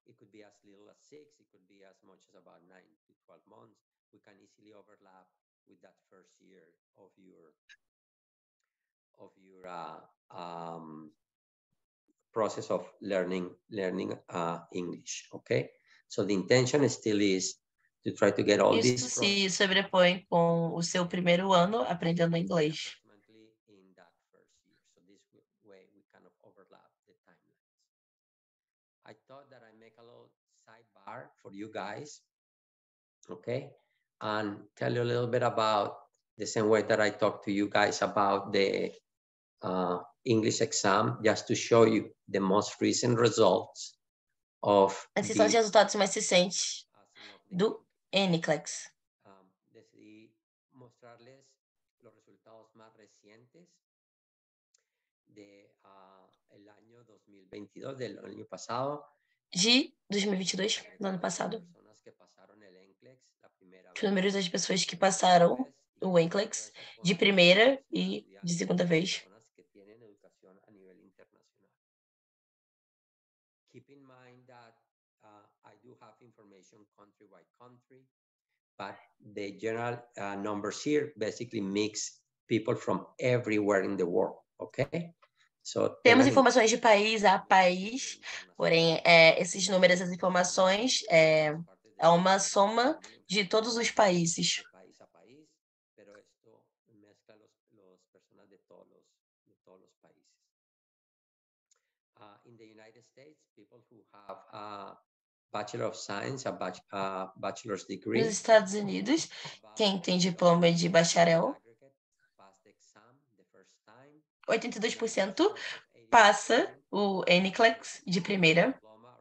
Process of learning learning uh, English, okay? So the intention still is to try to get all Isso this se sobrepõe com o seu primeiro ano aprendendo inglês. I thought that I make a little sidebar for you guys, okay? And tell you a little bit about the same way that I talked to you guys about the uh, English exam, just to show you the most recent results of Esses são os resultados mais recentes do N C L E X. Um, decidí mostrarles los resultados más recientes de uh, el año dos mil veintidós, del año pasado. De dois mil e vinte e dois, do ano passado. Os números das pessoas que passaram o N C L E X de primeira e de segunda vez. Keep in mind that uh, I do have information country by country, but the general uh, numbers here basically mix people from everywhere in the world, okay? So, temos informações de país a país, porém, é, esses números, essas informações, é, é uma soma de todos os países. País a país, pero esto mezcla los, los personas de todos los, de todos los países. Uh, in the United States, people who have a Bachelor of Science, a, bach a bachelor's degree. Nos Estados Unidos, quem tem diploma de bacharel, oitenta e dois por cento passa o N C L E X de primeira.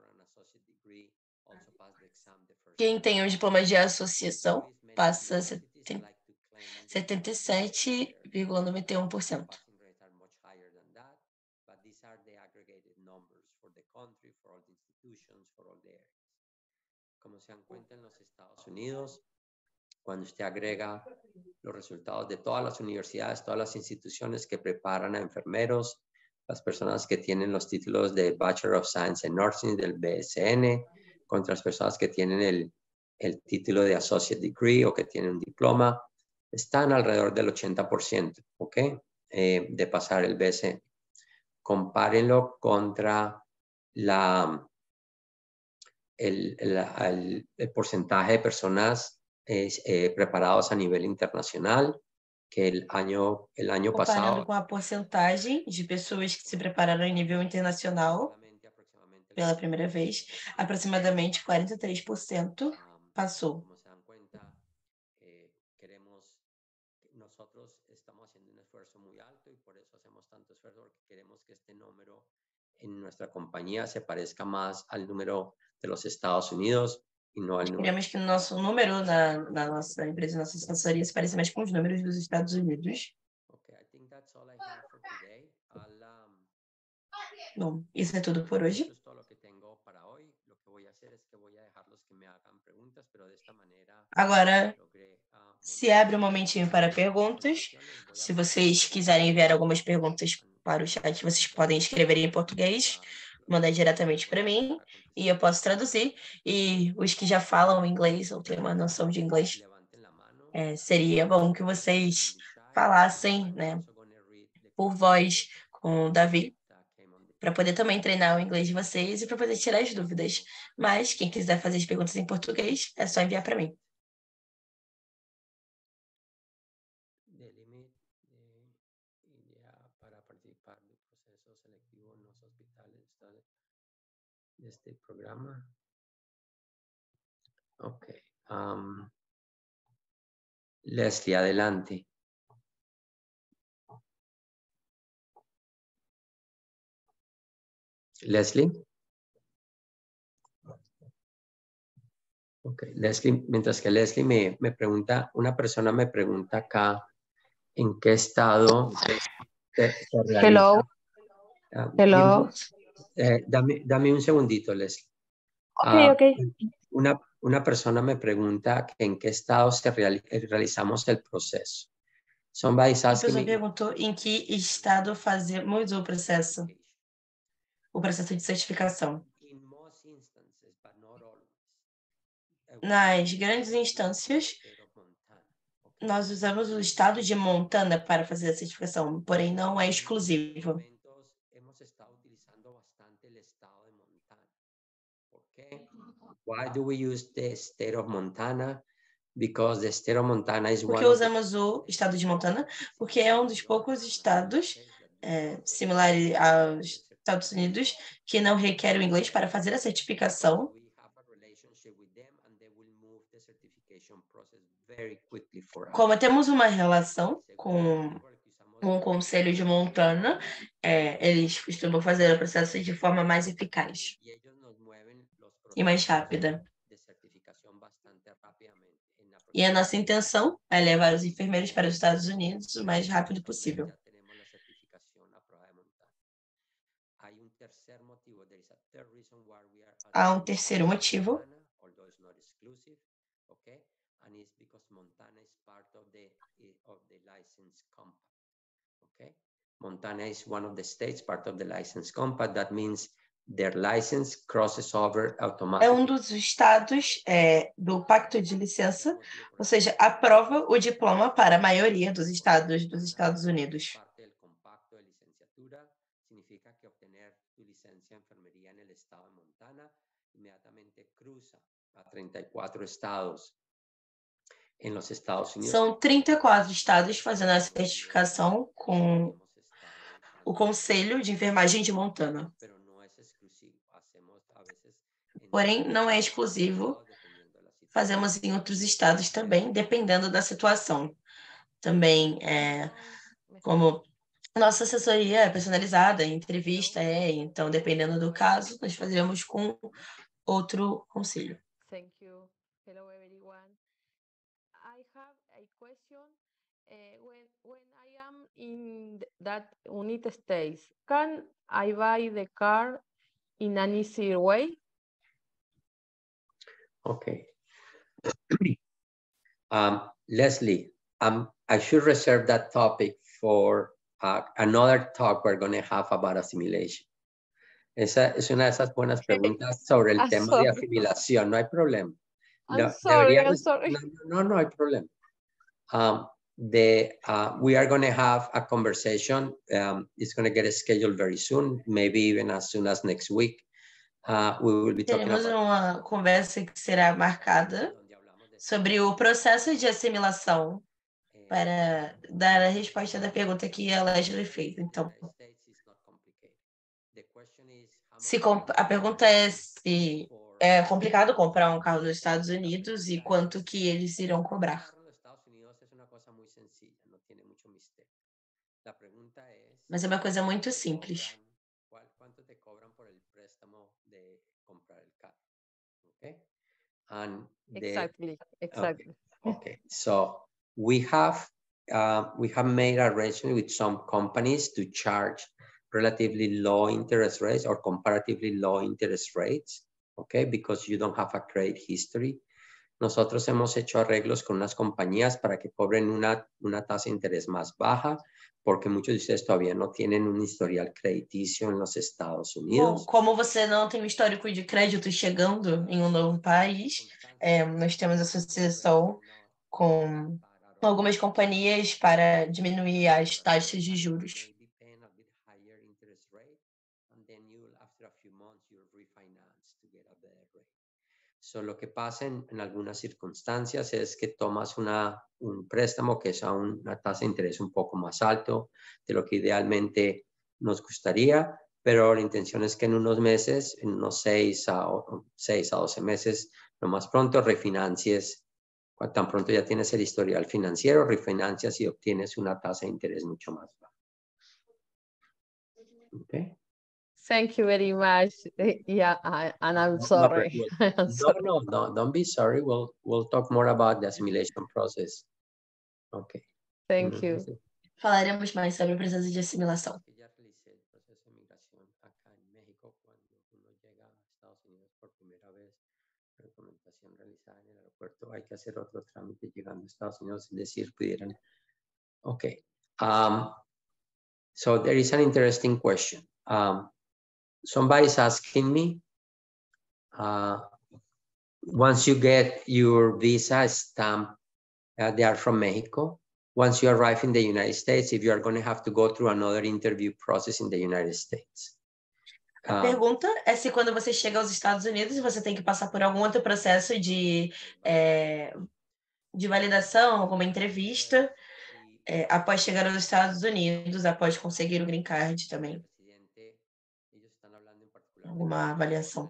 Quem tem um diploma de associação passa setenta e sete vírgula noventa e um por cento. Como se dan cuenta en los Estados Unidos, cuando usted agrega los resultados de todas las universidades, todas las instituciones que preparan a enfermeros, las personas que tienen los títulos de Bachelor of Science en Nursing del B S N, contra las personas que tienen el el título de Associate Degree o que tienen un diploma, están alrededor del ochenta por ciento, ¿ok? Eh, de pasar el B S N. Compárenlo contra la, el, el, el, el porcentaje de personas eh, preparados a nivel internacional, que el año, el año Comparando pasado... com a porcentagem de pessoas que se prepararam em nível internacional pela primeira vez, aproximadamente quarenta e três por cento passou. Como se dan cuenta, eh, queremos, nosotros estamos haciendo un esfuerzo muy alto y por eso hacemos tanto esfuerzo, porque queremos que este número en nuestra compañía se parezca más al número de los Estados Unidos y no al número. Queremos que o nosso número na, na nossa empresa, nossa assessoria, se pareça mais com os números dos Estados Unidos. Okay, I think that's all I have for today. I'll, um, Bom, isso é tudo por hoje. Eso es todo lo que tengo para hoy. Lo que voy a hacer es que voy a dejarlos que me hagan preguntas, pero de esta manera Agora, logré, uh, se abre um momentinho para perguntas. Se vocês quiserem enviar algumas perguntas para o chat, vocês podem escrever em português, mandar diretamente para mim e eu posso traduzir. E os que já falam inglês ou têm uma noção de inglês, é, seria bom que vocês falassem, né, por voz com o Davi, para poder também treinar o inglês de vocês e para poder tirar as dúvidas. Mas quem quiser fazer as perguntas em português, é só enviar para mim. de límite de idea para participar del proceso selectivo en los hospitales de este programa. Ok. Um, Leslie, adelante. Leslie. Ok, Leslie, mientras que Leslie me, me pregunta, una persona me pregunta acá en qué estado se, se realiza. Hello. Uh, Hello. Eh, dame, dame un segundito, Leslie. Ok, Uh, ok. Una, una persona me pregunta que en qué estado se reali realizamos el proceso. Somebody's A asking pessoa me, perguntou em que estado fazemos o processo, o processo de certificação. in most instances, but not always, Nas grandes instâncias, nós usamos o estado de Montana para fazer a certificação, porém não é exclusivo. hemos estado utilizando bastante el estado de Montana. ¿Por qué? Why do we use the state of Montana? Because the state of Montana is Por one que of the... usamos o estado de Montana? Porque é um dos poucos estados é, similares aos Estados Unidos que não requer o inglês para fazer a certificação. We have a relationship with them and they will move the certification process very quickly for us. Como temos uma relação com um conselho de Montana, é, eles costumam fazer o processo de forma mais eficaz Y ellos nos mueven los e mais procesos rápida. de certificación bastante rápidamente. En E a nossa intenção é levar os enfermeiros para os Estados Unidos o mais rápido possível. Ya tenemos la certificación aprobada de Montana. Hay un tercer motivo, there is a third reason why we are Há um terceiro motivo, Montana, although it's not exclusive, okay? And it's because Montana is part of the of the license compact, okay? Montana is one of the states part of the license compact. That means their license crosses over é automatically. um dos estados é, do Pacto de Licença, ou seja, aprova o diploma para a maioria dos estados dos Estados Unidos. Parte del compacto de licenciatura significa que obtener tu licencia de enfermería en el estado de Montana inmediatamente cruza a treinta y cuatro estados en los Estados Unidos. São trinta e quatro estados fazendo a certificação com o Conselho de Enfermagem de Montana. Pero no es exclusivo. Hacemos a veces en Porém, não é exclusivo. dependiendo de la situación. Fazemos em outros estados também, dependendo da situação. Também, é, como nossa assessoria é personalizada, entrevista é, então, dependendo do caso, nós fazemos com outro conselho. Thank you. Hello, everyone. I have a question. Uh, when when I am in th- that United States, can I buy the car in an easier way? Okay. um, Leslie, um, I should reserve that topic for uh, another talk we're going to have about assimilation. Esa es una de esas buenas preguntas sobre el Ah, tema de sorry. asimilación, no hay problema. I'm sorry, I'm Deberíamos, sorry. no, no, no hay problema. Um, the, uh, we are going to have a conversation. Um, it's going to get scheduled very soon, maybe even as soon as next week. Uh, we will be talking Teremos about uma conversa que será marcada sobre o processo de assimilação para dar a resposta da pergunta que a Leslie fez. Então, se a pergunta é se é complicado comprar um carro nos Estados Unidos e quanto que eles irão cobrar. Mas é uma coisa muito simples. And the, Exactly, exactly. Okay, okay. So we have uh, we have made arrangements with some companies to charge relatively low interest rates or comparatively low interest rates, okay, because you don't have a credit history. Nosotros hemos hecho arreglos con unas compañías para que cobren una, una tasa de interés más baja, porque muchos de ustedes todavía no tienen un historial crediticio en los Estados Unidos. Bom, como você não tem um histórico de crédito chegando em um novo país, é, nós temos associação com algumas companhias para diminuir as taxas de juros. So, lo que pasa en, en algunas circunstancias es que tomas una, un préstamo que es a una tasa de interés un poco más alto de lo que idealmente nos gustaría, pero la intención es que en unos meses, en unos seis a, seis a doce meses, lo más pronto refinancies, tan pronto ya tienes el historial financiero, refinancias y obtienes una tasa de interés mucho más baja. Okay. Thank you very much. Yeah, I, and I'm sorry. No, I'm no, sorry. no, no, don't be sorry. We'll we'll talk more about the assimilation process. Okay. Thank Mm, you. sí. Falaremos mais sobre o processo de assimilação. Ya realicé el proceso de migración acá en México cuando uno llega a Estados Unidos por primera vez. Documentación realizada en el aeropuerto. Hay que hacer otro trámite llegando a Estados Unidos, es decir, pudieran. Okay. Um, so there is an interesting question. Um, somebody's asking me, uh, once you get your visa stamp, uh, they are from Mexico. Once you arrive in the United States, if you are going to have to go through another interview process in the United States. A pergunta é se quando você chega aos Estados Unidos, você tem que passar por algum outro processo de, é, de validação, alguma entrevista, é, após chegar aos Estados Unidos, após conseguir o green card também. Alguma avaliação.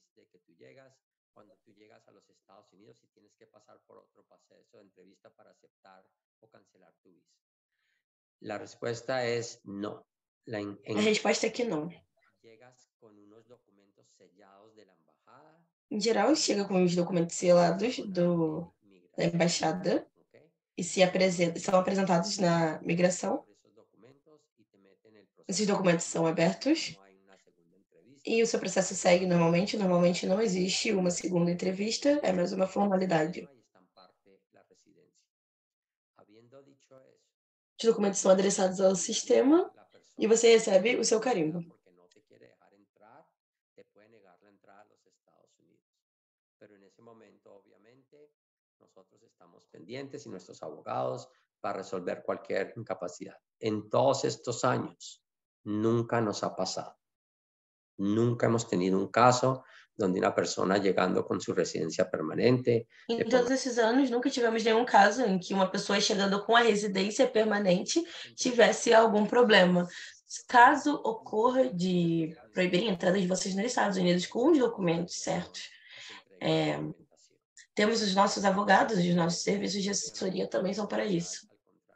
La respuesta es no. La en, en, A resposta é que não. Em geral, chega com os documentos selados do, da embaixada e se apresenta, são apresentados na migração. Esses documentos são abertos e o seu processo segue normalmente. Normalmente não existe uma segunda entrevista, é mais uma formalidade. Os documentos são adressados ao sistema e você recebe o seu carimbo. Nosotros estamos pendientes y nuestros abogados para resolver cualquier incapacidad. En todos estos años, nunca nos ha pasado. Nunca hemos tenido un caso donde una persona llegando con su residencia permanente. Em todos esses anos, nunca tivemos nenhum caso em que uma pessoa chegando com a residência permanente tivesse algum problema. Caso ocorra de proibir a entrada de vocês nos Estados Unidos com os documentos certos, é, temos os nossos advogados, os nossos serviços de assessoria também são para isso.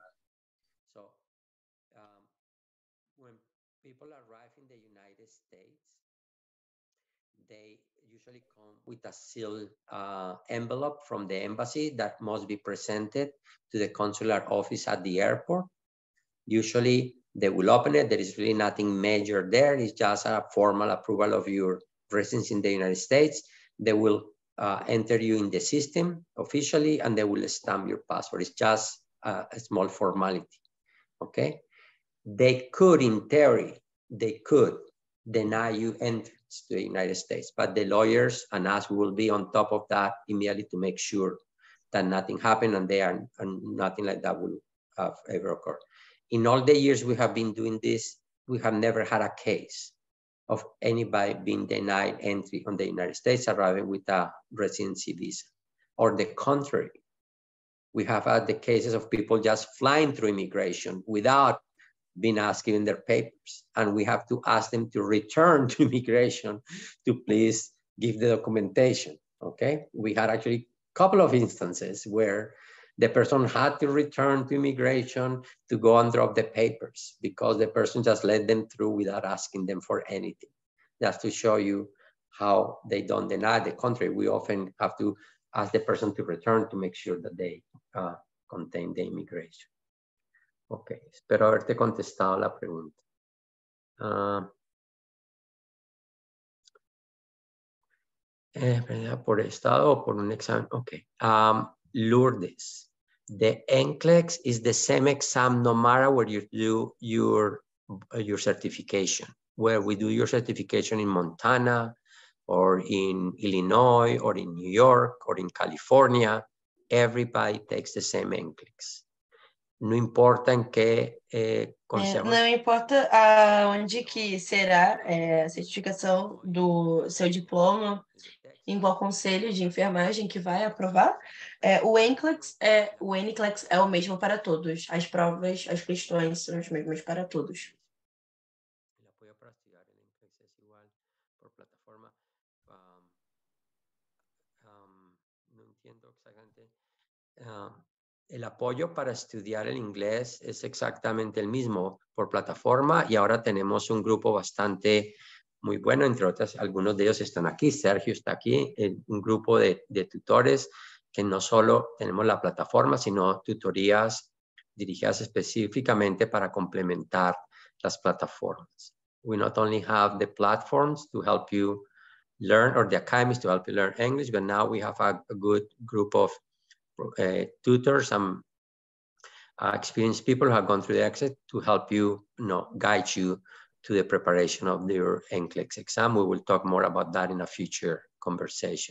They usually come with a sealed uh, envelope from the embassy that must be presented to the consular office at the airport. Usually they will open it. There is really nothing major there. It's just a formal approval of your residence in the United States. They will uh, enter you in the system officially and they will stamp your passport. It's just uh, a small formality, okay? They could, in theory, they could deny you entry. license to the United States. But the lawyers and us will be on top of that immediately to make sure that nothing happened and they are and nothing like that will have ever occurred. In all the years we have been doing this, we have never had a case of anybody being denied entry on the United States arriving with a residency visa. Or the contrary, we have had the cases of people just flying through immigration without being asked given their papers. And we have to ask them to return to immigration to please give the documentation, okay? We had actually a couple of instances where the person had to return to immigration to go and drop the papers because the person just let them through without asking them for anything. Just to show you how they don't deny. The contrary, we often have to ask the person to return to make sure that they uh, contain the immigration. Ok, espero haberte contestado la pregunta. Uh, eh, por estado o por un examen. Ok. Um, Lourdes. The N C L E X is the same exam no matter where you do your, your certification. Where we do your certification in Montana, or in Illinois, or in New York, or in California, everybody takes the same N C L E X. No importa en qué eh, consejo... é, não importa aonde que será é, a certificação do seu diploma, em qual conselho de enfermagem que vai aprovar, é, o N C L E X é, o N C L E X é o mesmo para todos. As provas, as questões são as mesmas para todos. El apoyo para estudiar el N C L E X es igual por plataforma. Um, um, no entiendo exactamente. Uh, el apoyo para estudiar el inglés es exactamente el mismo por plataforma y ahora tenemos un grupo bastante muy bueno, entre otras, algunos de ellos están aquí, Sergio está aquí, el, un grupo de, de tutores que no solo tenemos la plataforma, sino tutorías dirigidas específicamente para complementar las plataformas. We not only have the platforms to help you learn, or the academies to help you learn English, but now we have a, a good group of uh, tutors and uh, experienced people who have gone through the exit to help you, you know, guide you to the preparation of your N C L E X exam. We will talk more about that in a future conversation.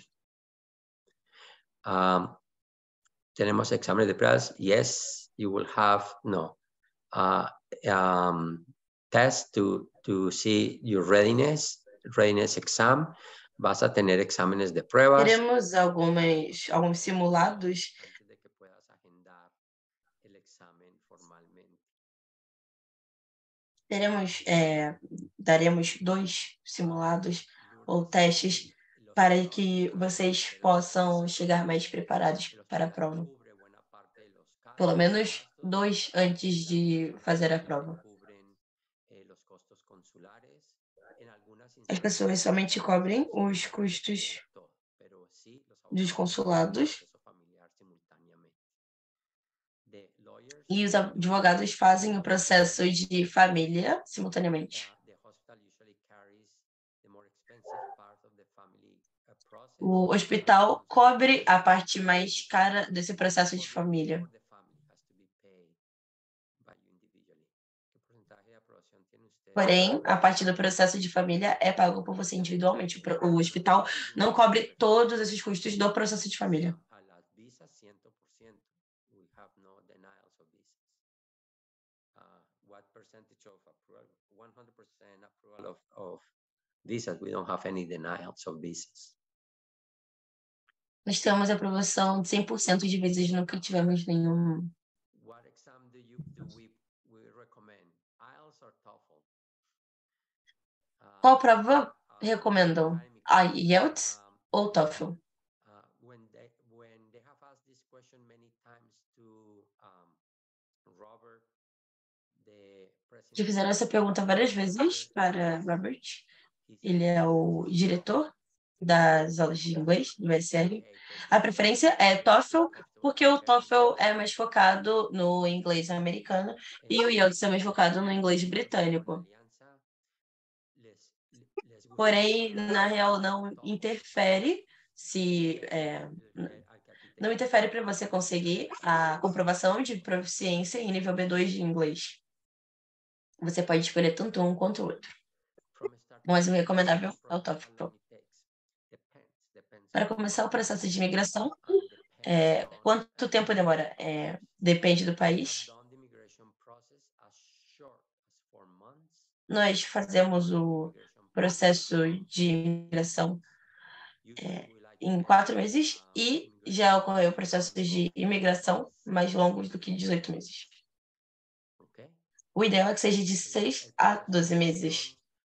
Um, tenemos exámenes de pruebas. Yes, you will have, no, uh, um, test to, to see your readiness, readiness exam. Vas a tener exámenes de pruebas. Teremos algumas, alguns simulados. Antes de que puedas agendar el examen formalmente. Teremos, é, daremos dois simulados ou testes para que vocês possam chegar mais preparados para a prova. Pelo menos dois antes de fazer a prova. As pessoas somente cobrem os custos dos consulados e os advogados fazem o processo de família simultaneamente. O hospital cobre a parte mais cara desse processo de família. Porém, a parte do processo de família é pago por você individualmente. O hospital não cobre todos esses custos do processo de família. Nós temos aprovação de cem por cento de vezes, nunca tivemos nenhum. Qual prova recomendam? I E L T S ou TOEFL? Já fizeram essa pergunta várias vezes para Robert. Ele é o diretor das aulas de inglês do U S R. A preferência é TOEFL, porque o TOEFL é mais focado no inglês americano e o I E L T S é mais focado no inglês britânico. Porém, na real, não interfere se é, não interfere para você conseguir a comprovação de proficiência em nível B dois de inglês. Você pode escolher tanto um quanto o outro. mas o recomendável é o TOEFL. Para começar o processo de imigração, é, quanto tempo demora? É, depende do país. Nós fazemos o processo de imigração é, em quatro meses e já ocorreu processos de imigração mais longos do que dezoito meses. O ideal é que seja de seis a doze meses.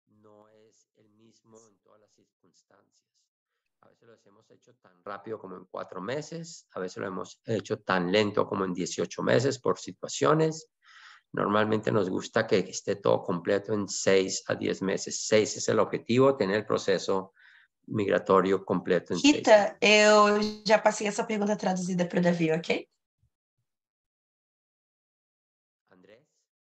A veces lo hemos hecho tan rápido como en cuatro meses, a veces lo hemos hecho tan lento como en dieciocho meses por situaciones. Normalmente nos gusta que esté todo completo en seis a diez meses. seis es el objetivo, tener el proceso migratorio completo em seis. Rita, eu já passei essa pergunta traduzida para o Davi, ok? Andrés.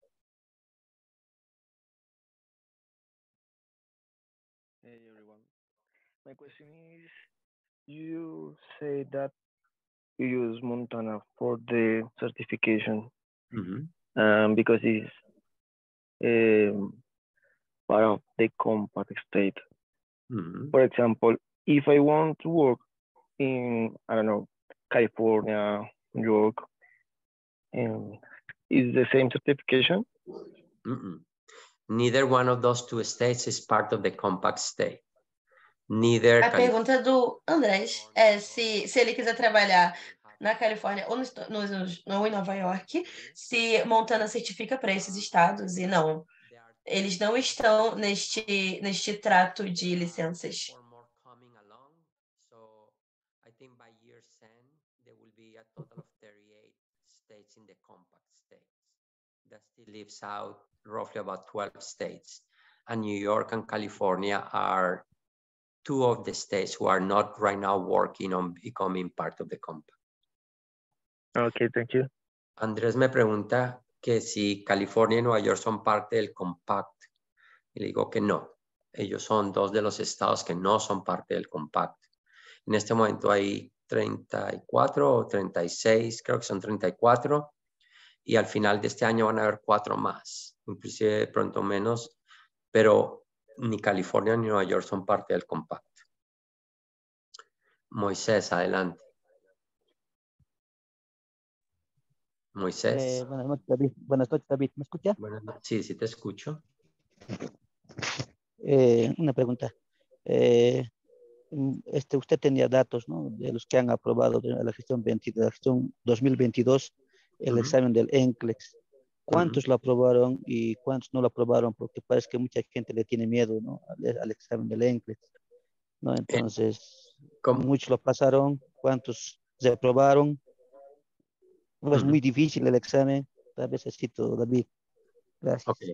Hey everyone. My question is, you say that you use Montana for the certification Mm-hmm. um, because it's um, part of the compact state. Mm-hmm. For example, if I want to work in, I don't know, California, New York, um, is the same certification? Mm-mm. Neither one of those two states is part of the compact state. Neither A pergunta do Andrés é se, se ele quiser trabalhar na Califórnia ou no, no, no, em Nova York, se Montana certifica para esses estados, e não. Eles não estão neste, neste trato de licenças. That still leaves out roughly about twelve states. And New York and California are two of the states who are not right now working on becoming part of the compact. Okay, thank you. Andrés me pregunta que si California y Nueva York son parte del compact. Y le digo que no. Ellos son dos de los estados que no son parte del compact. En este momento hay treinta y cuatro o treinta y seis, creo que son treinta y cuatro. Y al final de este año van a haber cuatro más, inclusive de pronto menos, pero ni California ni Nueva York son parte del compact. Moisés, adelante. Moisés. Eh, buenas noches, David. Buenas noches, David. ¿Me escucha? Buenas noches. Sí, sí te escucho. Eh, una pregunta. Eh, este, usted tenía datos, ¿no? De los que han aprobado de la gestión, veinte, de la gestión dos mil veintidós, el Uh-huh. examen del ENCLEX. ¿Cuántos Uh-huh. lo aprobaron y cuántos no lo aprobaron? Porque parece que mucha gente le tiene miedo, ¿no? Al, al examen del ENCLEX, ¿no? Entonces, ¿Cómo? muchos lo pasaron, ¿cuántos se aprobaron? No, es Uh-huh. muy difícil el examen. Tal vez necesito, David. Gracias. Okay.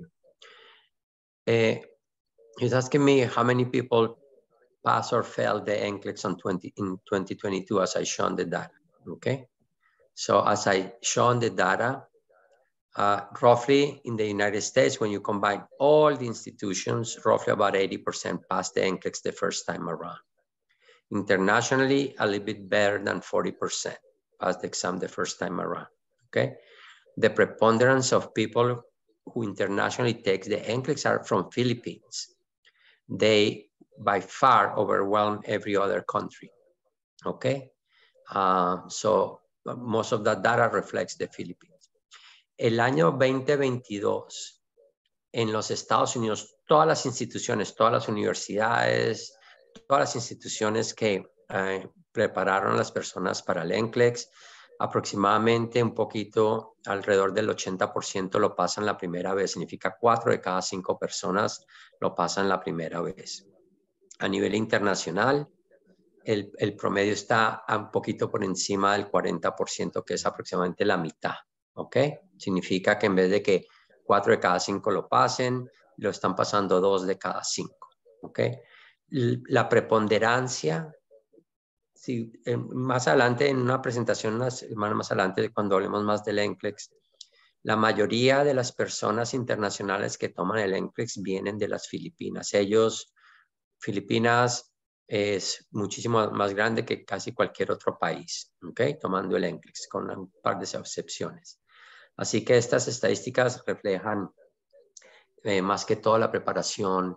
Uh, he's asking me how many people pass or fail the NCLEX on twenty in twenty twenty-two as I shown the data. Okay. So as I shown the data, uh, roughly in the United States, when you combine all the institutions, roughly about eighty percent pass the NCLEX the first time around. Internationally, a little bit better than forty percent pass the exam the first time around. Okay. The preponderance of people who internationally takes the NCLEX are from Philippines. They by far overwhelm every other country. Okay. Uh, so most of that data reflects the Philippines. El año veinte veintidós, en los Estados Unidos, todas las instituciones, todas las universidades, todas las instituciones que eh, prepararon a las personas para el NCLEX, aproximadamente un poquito alrededor del ochenta por ciento lo pasan la primera vez. Significa cuatro de cada cinco personas lo pasan la primera vez. A nivel internacional, el, el promedio está un poquito por encima del cuarenta por ciento, que es aproximadamente la mitad. ¿Ok? Significa que en vez de que cuatro de cada cinco lo pasen, lo están pasando dos de cada cinco. ¿Ok? La preponderancia, si, eh, más adelante en una presentación, una semana más adelante, cuando hablemos más del NCLEX, la mayoría de las personas internacionales que toman el NCLEX vienen de las Filipinas. Ellos, Filipinas es muchísimo más grande que casi cualquier otro país, ¿ok? Tomando el NCLEX, con un par de excepciones. Así que estas estadísticas reflejan eh, más que todo la preparación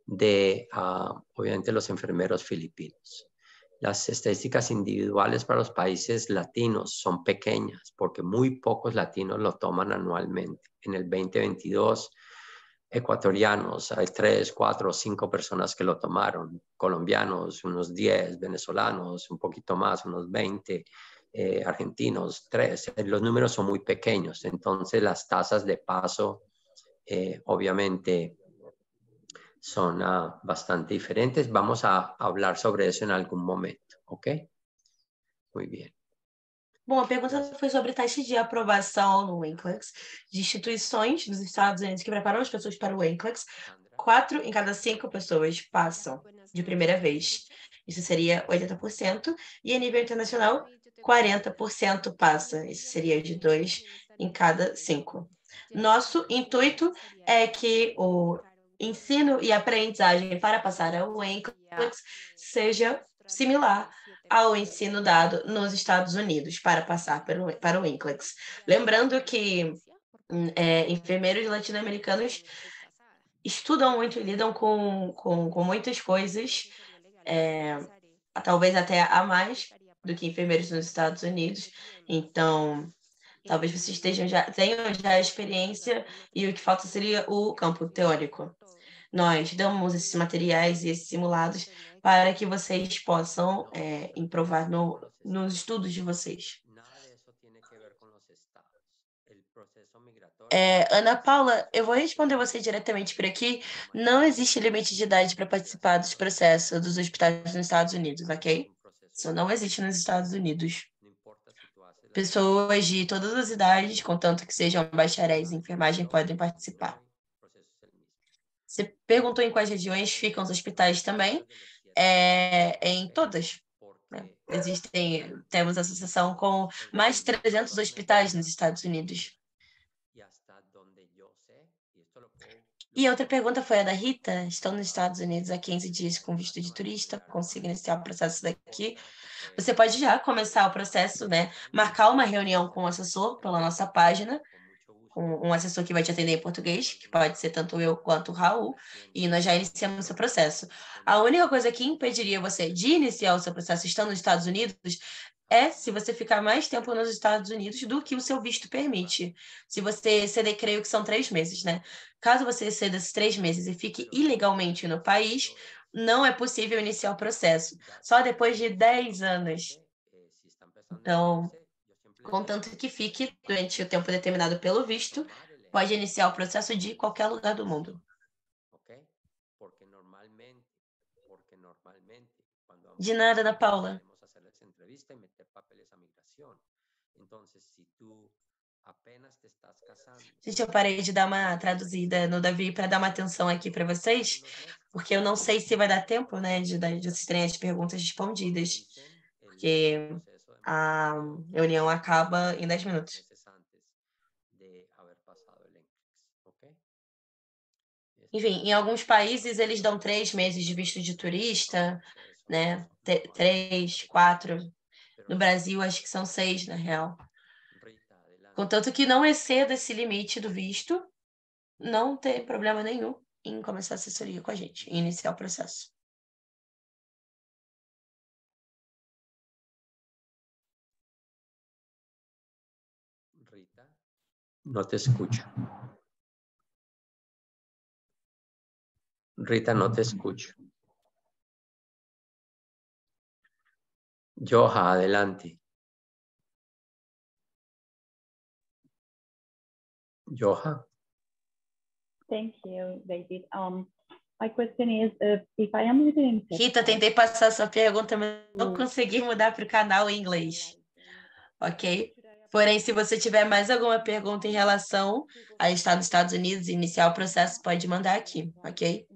de, uh, obviamente, los enfermeros filipinos. Las estadísticas individuales para los países latinos son pequeñas porque muy pocos latinos lo toman anualmente. En el veinte veintidós, ecuatorianos, hay tres, cuatro, cinco personas que lo tomaron. Colombianos, unos diez, venezolanos, un poquito más, unos veinte, eh, argentinos, tres. Los números son muy pequeños, entonces las tasas de paso, eh, obviamente, son uh, bastante diferentes. Vamos a hablar sobre eso em algum momento, ok? Muito bem. Bom, a pergunta foi sobre taxa de aprovação no NCLEX de instituições dos Estados Unidos que preparam as pessoas para o NCLEX. Quatro em cada cinco pessoas passam de primeira vez. Isso seria oitenta por cento. E a nível internacional, quarenta por cento passa. Isso seria de dois em cada cinco. Nosso intuito é que o ensino e aprendizagem para passar ao NCLEX seja similar ao ensino dado nos Estados Unidos para passar para o NCLEX. Lembrando que é, enfermeiros latino-americanos estudam muito e lidam com, com, com muitas coisas, é, talvez até a mais do que enfermeiros nos Estados Unidos. Então, talvez vocês estejam já, tenham já a experiência e o que falta seria o campo teórico. Nós damos esses materiais e esses simulados para que vocês possam é, improvar no, nos estudos de vocês. É, Ana Paula, eu vou responder você diretamente por aqui. Não existe limite de idade para participar dos processos dos hospitais nos Estados Unidos, ok? Isso não existe nos Estados Unidos. Pessoas de todas as idades, contanto que sejam bacharéis em enfermagem, podem participar. Você perguntou em quais regiões ficam os hospitais também? É, em todas. Né? Existem, temos associação com mais de trezentos hospitais nos Estados Unidos. E outra pergunta foi a da Rita. Estão nos Estados Unidos há quinze dias com visto de turista, consigo iniciar o processo daqui. Você pode já começar o processo, né? Marcar uma reunião com o assessor pela nossa página, um, um assessor que vai te atender em português, que pode ser tanto eu quanto o Raul, e nós já iniciamos o seu processo. A única coisa que impediria você de iniciar o seu processo estando nos Estados Unidos é se você ficar mais tempo nos Estados Unidos do que o seu visto permite. Se você exceder, creio que são três meses, né? Caso você exceda esses três meses e fique ilegalmente no país, não é possível iniciar o processo. Só depois de dez anos. Então, contanto que fique durante o tempo determinado pelo visto, pode iniciar o processo de qualquer lugar do mundo. De nada, Ana Paula. Gente, eu parei de dar uma traduzida no Davi para dar uma atenção aqui para vocês, porque eu não sei se vai dar tempo, né, de, de vocês terem as perguntas respondidas, porque a reunião acaba em dez minutos. Enfim, em alguns países eles dão três meses de visto de turista, né, T- três, quatro. No Brasil, acho que são seis, na real. Contanto que não exceda esse limite do visto, não tem problema nenhum em começar a assessoria com a gente, em iniciar o processo. Rita, no te escucho. Rita, no te escucho. Joha, adelante. Joha. Thank you, David. Um, my question is, uh, if I am living in Texas... Rita, tentei passar sua pergunta, mas não consegui mudar para o canal em inglês. Ok? Porém, se você tiver mais alguma pergunta em relação a estar nos Estados Unidos e iniciar o processo, pode mandar aqui, ok?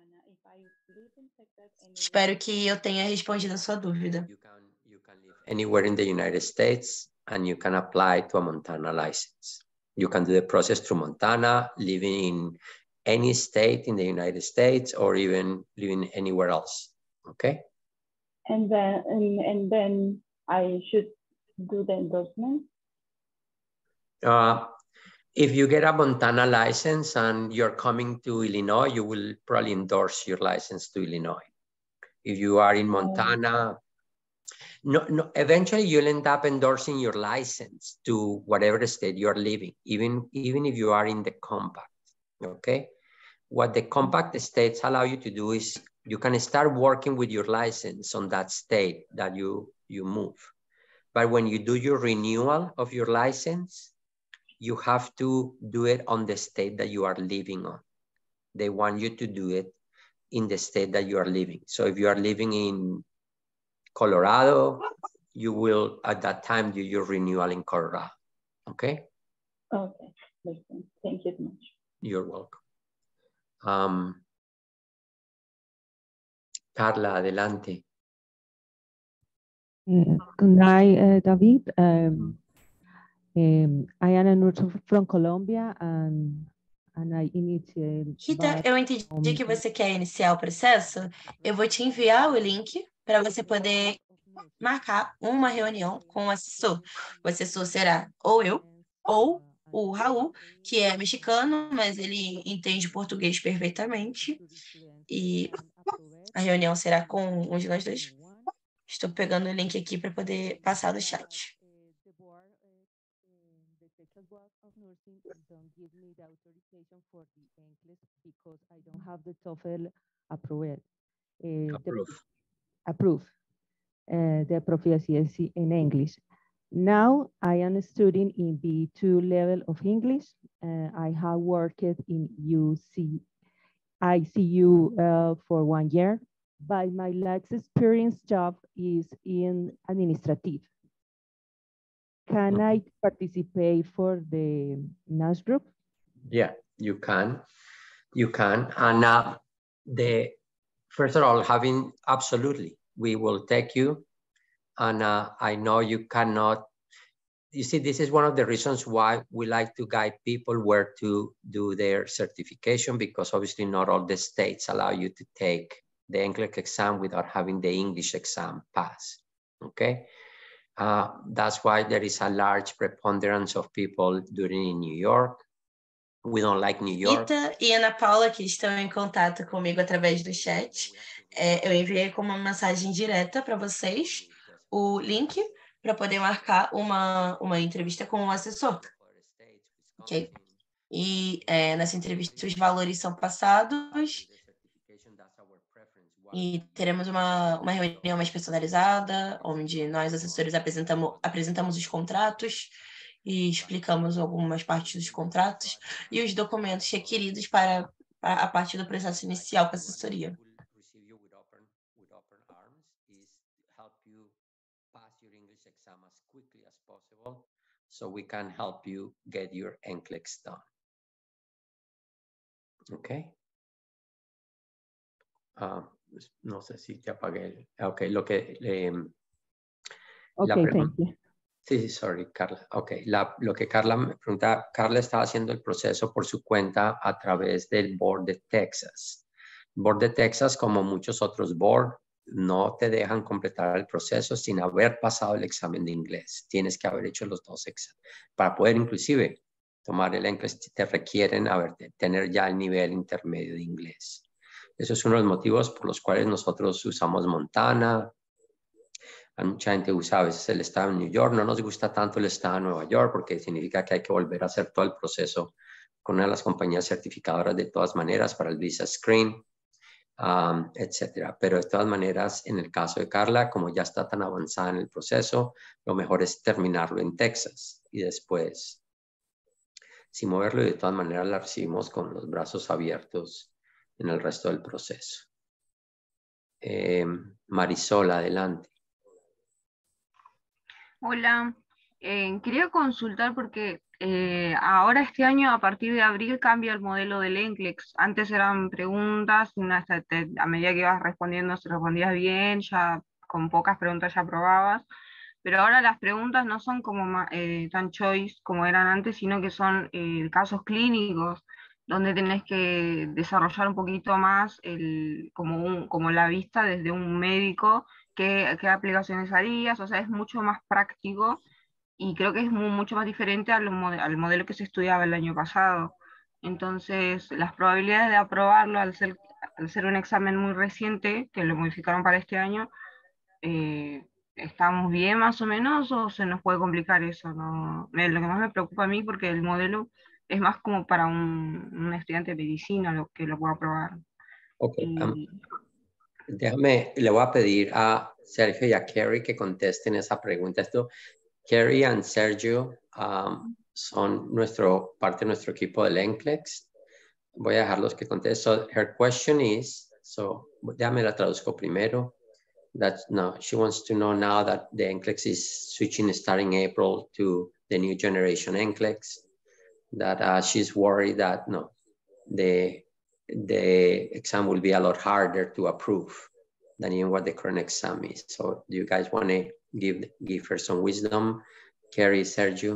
Espero que eu tenha respondido a sua dúvida. You can, you can live anywhere in the United States and you can apply to a Montana license. You can do the process through Montana, living in any state in the United States or even living anywhere else, okay? And then, and, and then I should do the endorsement? Uh, If you get a Montana license and you're coming to Illinois, you will probably endorse your license to Illinois. If you are in Montana, no, no, eventually you'll end up endorsing your license to whatever state you're living, even, even if you are in the compact, okay? What the compact states allow you to do is you can start working with your license on that state that you, you move. But when you do your renewal of your license, you have to do it on the state that you are living on. They want you to do it in the state that you are living. So if you are living in Colorado, you will, at that time, do your renewal in Colorado, okay? Okay, listen, thank you so much. You're welcome. Um, Carla, adelante. Uh, good night, uh, David. Um, um, I am a nurse from Colombia and, and I initiated. Rita, eu entendi que você quer iniciar o processo. Eu vou te enviar o link para você poder marcar uma reunião com o assessor. O assessor será ou eu ou o Raul, que é mexicano, mas ele entende português perfeitamente. E a reunião será com um de nós dois. Estou pegando o link aqui para poder passar no chat. Approve uh, the proficiency in English. Now I am studying in B two level of English. Uh, I have worked in U C, I C U uh, for one year, but my last experience job is in administrative. Can I participate for the NASH group? Yeah, you can. You can. And uh, the first of all, having absolutely, we will take you. And uh, I know you cannot, you see, this is one of the reasons why we like to guide people where to do their certification, because obviously not all the states allow you to take the NCLEX exam without having the English exam pass, okay? Uh, that's why there is a large preponderance of people doing it in New York. We don't like New York. Rita e Ana Paula, que estão em contato comigo através do chat, é, eu enviei como uma mensagem direta para vocês o link para poder marcar uma, uma entrevista com o assessor. Ok? E é, nessa entrevista os valores são passados e teremos uma, uma reunião mais personalizada, onde nós, assessores, apresentamos, apresentamos os contratos e explicamos algumas partes dos contratos e os documentos requeridos para, para a parte do processo inicial com a assessoria. So we can help you get your NCLEX done. Okay. Uh, no sé si te apagué. Okay, lo que eh, okay, la thank you. Sí, sí, sorry, Carla. Okay, la, lo que Carla me pregunta, Carla estaba haciendo el proceso por su cuenta a través del Board de Texas. Board de Texas, como muchos otros board, no te dejan completar el proceso sin haber pasado el examen de inglés. Tienes que haber hecho los dos exámenes. Para poder inclusive tomar el inglés, te requieren haber, tener ya el nivel intermedio de inglés. Eso es uno de los motivos por los cuales nosotros usamos Montana. Mucha gente usa a veces el estado de New York. No nos gusta tanto el estado de Nueva York porque significa que hay que volver a hacer todo el proceso con una de las compañías certificadoras de todas maneras para el visa screen. Um, etcétera. Pero de todas maneras, en el caso de Carla, como ya está tan avanzada en el proceso, lo mejor es terminarlo en Texas y después, sin moverlo, y de todas maneras la recibimos con los brazos abiertos en el resto del proceso. Eh, Marisol, adelante. Hola, eh, quería consultar porque eh, ahora este año, a partir de abril, cambia el modelo del NCLEX. Antes eran preguntas, una, te, a medida que ibas respondiendo, si respondías bien, ya con pocas preguntas ya aprobabas, pero ahora las preguntas no son como eh, tan choice como eran antes, sino que son eh, casos clínicos, donde tenés que desarrollar un poquito más el, como, un, como la vista desde un médico, qué, qué aplicaciones harías, o sea, es mucho más práctico. y creo que es mu- mucho más diferente a lo mode- al modelo que se estudiaba el año pasado. Entonces, las probabilidades de aprobarlo al ser, al ser un examen muy reciente, que lo modificaron para este año, eh, ¿estamos bien más o menos o se nos puede complicar eso? ¿No? Me- Lo que más me preocupa a mí porque el modelo es más como para un, un estudiante de medicina lo que lo pueda aprobar. Ok, um, Y déjame, le voy a pedir a Sergio y a Kerry que contesten esa pregunta. Esto, Kerry y Sergio um, son nuestro, parte de nuestro equipo del NCLEX. Voy a dejarlos que contesten. So, her question is, so, déjame la traduzco primero. That no, she wants to know now that the NCLEX is switching starting April to the new generation NCLEX. That uh, she's worried that no, the the exam will be a lot harder to approve than even what the current exam is. So, do you guys want to give give her some wisdom, Kerry, Sergio?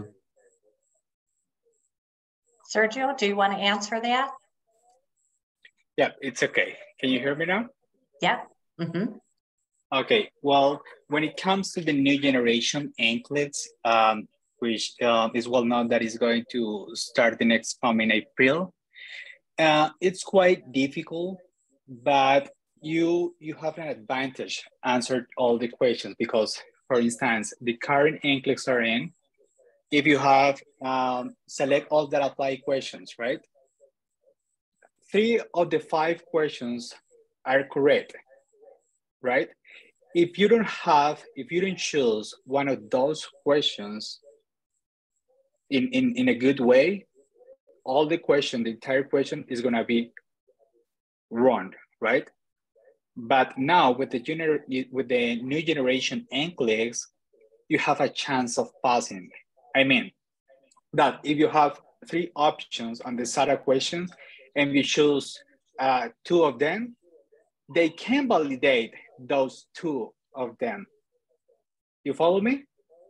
Sergio, do you want to answer that? Yeah, it's okay. Can you hear me now? Yeah. Mm-hmm. Okay, well, when it comes to the new generation NCLEX, um, which uh, is well known that is going to start the next form in April, uh, it's quite difficult, but you you have an advantage answered all the questions because, for instance, the current NCLEX are in, if you have um, select all that apply questions, right? Three of the five questions are correct, right? If you don't have, if you don't choose one of those questions in, in, in a good way, all the question, the entire question is gonna be wrong, right? But now with the, gener with the new generation NCLEX, you have a chance of passing. I mean, that if you have three options on the S A T A questions and you choose uh, two of them, they can validate those two of them. You follow me?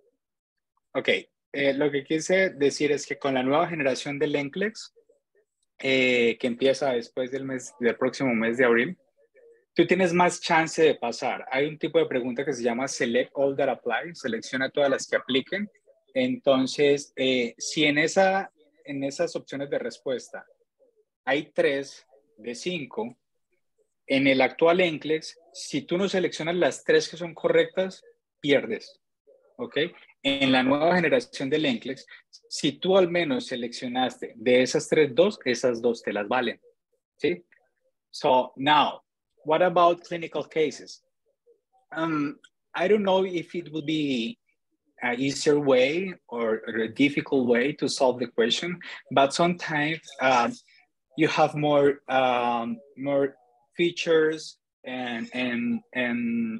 Ok, eh, lo que quise decir es que con la nueva generación del NCLEX, eh, que empieza después del, mes, del próximo mes de abril, tú tienes más chance de pasar. Hay un tipo de pregunta que se llama Select All That Apply, selecciona todas las que apliquen. Entonces, eh, si en, esa, en esas opciones de respuesta hay tres de cinco, en el actual NCLEX, si tú no seleccionas las tres que son correctas, pierdes, ¿ok? En la nueva generación del NCLEX, si tú al menos seleccionaste de esas tres, dos, esas dos te las valen, ¿sí? So, now, what about clinical cases? Um, I don't know if it would be an easier way or a difficult way to solve the question, but sometimes uh, you have more, um, more features and and and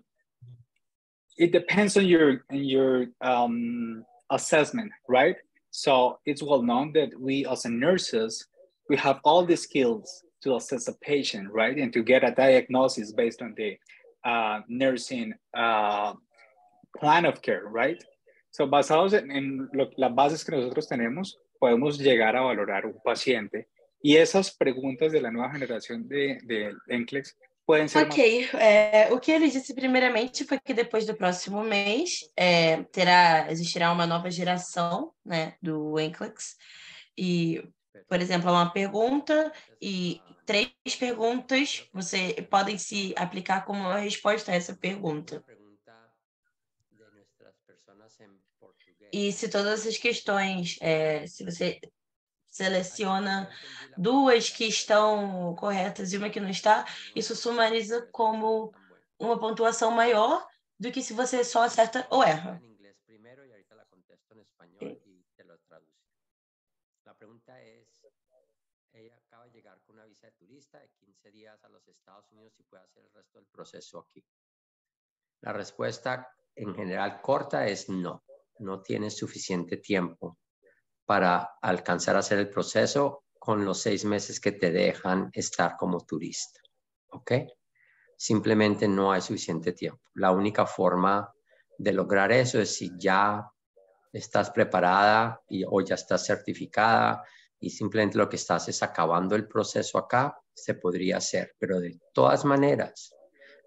it depends on your on your um, assessment, right? So it's well known that we as nurses, we have all the skills to assess a patient, right? And to get a diagnosis based on the uh, nursing uh, plan of care, right? So basados en, en lo, las bases que nosotros tenemos, podemos llegar a valorar un paciente. Y esas preguntas de la nueva generación de, de NCLEX pueden ser... Ok, mais... é, o que ele disse primeiramente foi que depois do próximo mês é, terá, existirá uma nova geração, né, do NCLEX. E, por exemplo, uma pergunta e três perguntas você podem se aplicar como uma resposta a essa pergunta. E se todas essas questões, é, se você seleciona duas que estão corretas e uma que não está, isso sumariza como uma pontuação maior do que se você só acerta ou erra. La pregunta es, ella acaba de llegar con una visa de turista de quince días a los Estados Unidos y puede hacer el resto del proceso aquí. La respuesta en general corta es no, no tienes suficiente tiempo para alcanzar a hacer el proceso con los seis meses que te dejan estar como turista, ¿ok? Simplemente no hay suficiente tiempo. La única forma de lograr eso es si ya estás preparada y, o ya estás certificada y simplemente lo que estás es acabando el proceso acá, se podría hacer. Pero de todas maneras,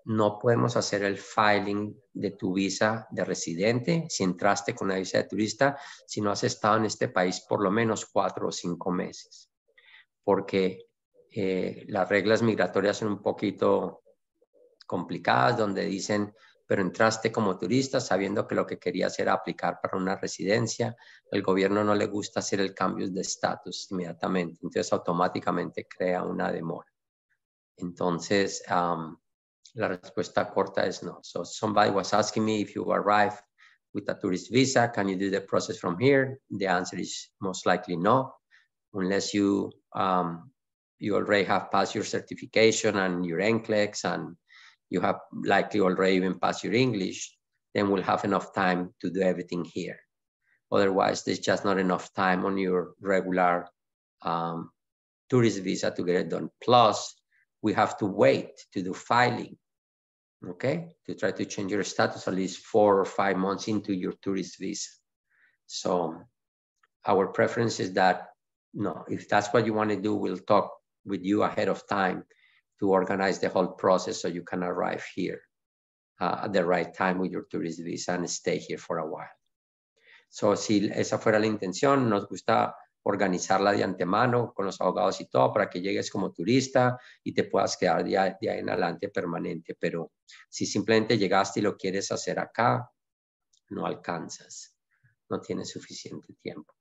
no podemos hacer el filing de tu visa de residente si entraste con una visa de turista, si no has estado en este país por lo menos cuatro o cinco meses. Porque eh, las reglas migratorias son un poquito complicadas, donde dicen, pero entraste como turista sabiendo que lo que querías era aplicar para una residencia. El gobierno no le gusta hacer el cambio de estatus inmediatamente, entonces automáticamente crea una demora. Entonces, um, la respuesta corta es no. So somebody was asking me if you arrive with a tourist visa, can you do the process from here? The answer is most likely no, unless you um, you already have passed your certification and your N C L E X and you have likely already even passed your English, then we'll have enough time to do everything here. Otherwise, there's just not enough time on your regular um, tourist visa to get it done. Plus, we have to wait to do filing, okay? To try to change your status at least four or five months into your tourist visa. So our preference is that, no, if that's what you want to do, we'll talk with you ahead of time to organize the whole process so you can arrive here uh, at the right time with your tourist visa and stay here for a while. So si esa fuera la intención, nos gusta organizarla de antemano con los abogados y todo para que llegues como turista y te puedas quedar de ahí, de ahí en adelante permanente. Pero si simplemente llegaste y lo quieres hacer acá, no alcanzas, no tienes suficiente tiempo.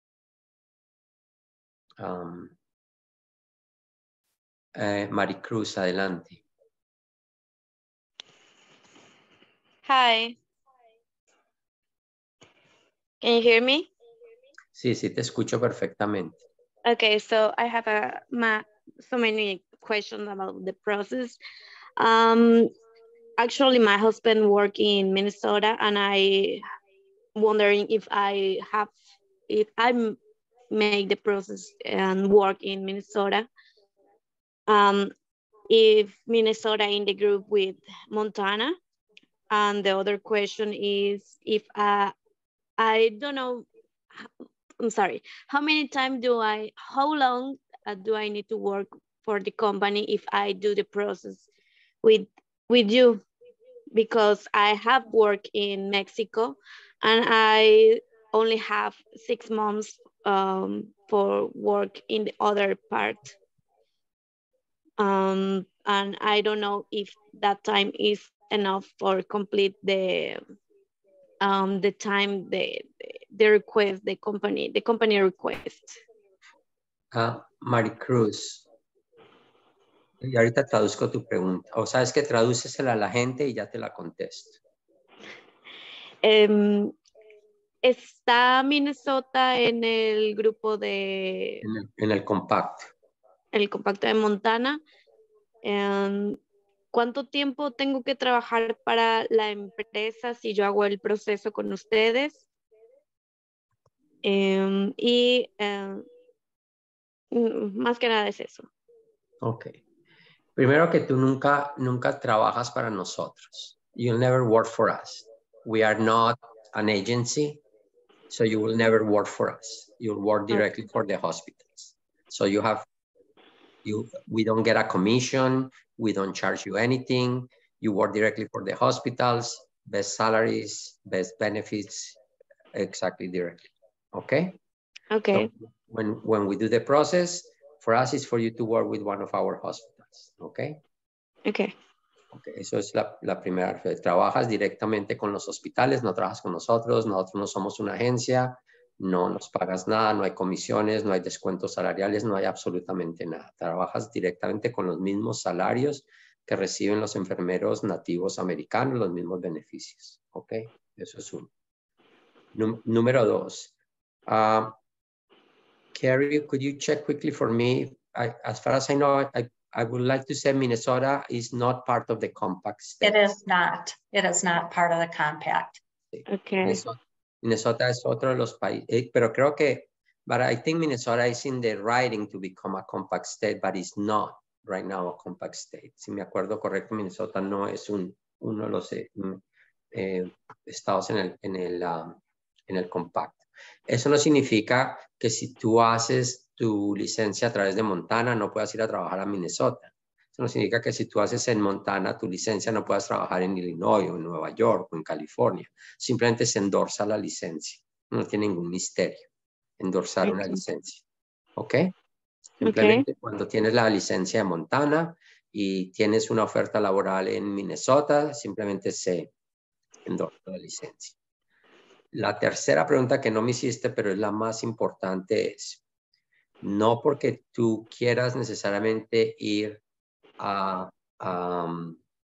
Um, eh, Maricruz, adelante. Hi. Can you hear me? Sí, sí, te escucho perfectamente. Okay, so I have a ma so many questions about the process. Um, actually, my husband works in Minnesota, and I wondering if I have if I make the process and work in Minnesota. Um, if Minnesota in the group with Montana, and the other question is if uh, I don't know. I'm sorry, how many times do I, how long uh, do I need to work for the company if I do the process with, with you? Because I have work in Mexico and I only have six months um, for work in the other part. Um, and I don't know if that time is enough for complete the Um, the time the, the request, the company, the company request. Ah, Maricruz, y ahorita traduzco tu pregunta. O sabes que tradúcesela a la gente y ya te la contesto. Um, ¿Está Minnesota en el grupo de... En el, en el compacto. El compacto de Montana. Um, ¿Cuánto tiempo tengo que trabajar para la empresa si yo hago el proceso con ustedes? Um, y um, más que nada es eso. Ok. Primero que tú nunca, nunca trabajas para nosotros. You'll never work for us. We are not an agency, so you will never work for us. You'll work directly okay. for the hospitals. So you have, you, we don't get a commission. We don't charge you anything. You work directly for the hospitals, best salaries, best benefits, exactly directly. Okay? Okay. So when, when we do the process, for us it's for you to work with one of our hospitals. Okay? Okay. Okay, eso es la, la primera. Trabajas directamente con los hospitales, no trabajas con nosotros, nosotros no somos una agencia, no nos pagas nada, no hay comisiones, no hay descuentos salariales, no hay absolutamente nada. Trabajas directamente con los mismos salarios que reciben los enfermeros nativos americanos, los mismos beneficios. ¿Ok? Eso es uno. Num número dos. Uh, Carrie, could you check quickly for me? I, as far as I know, I, I would like to say Minnesota is not part of the compact state. It is not. It is not part of the compact. Okay. Minnesota. Minnesota es otro de los países, pero creo que, but I think Minnesota is in the writing to become a compact state, but it's not right now a compact state. Si me acuerdo correcto, Minnesota no es un, uno de los eh, eh, estados en el, en, el, um, en el compacto. Eso no significa que si tú haces tu licencia a través de Montana no puedas ir a trabajar a Minnesota. Eso no significa que si tú haces en Montana tu licencia no puedas trabajar en Illinois o en Nueva York o en California. Simplemente se endorsa la licencia. No tiene ningún misterio endorsar okay. una licencia. ¿Ok? Simplemente okay. cuando tienes la licencia de Montana y tienes una oferta laboral en Minnesota, simplemente se endorsa la licencia. La tercera pregunta que no me hiciste, pero es la más importante, es no porque tú quieras necesariamente ir a, a,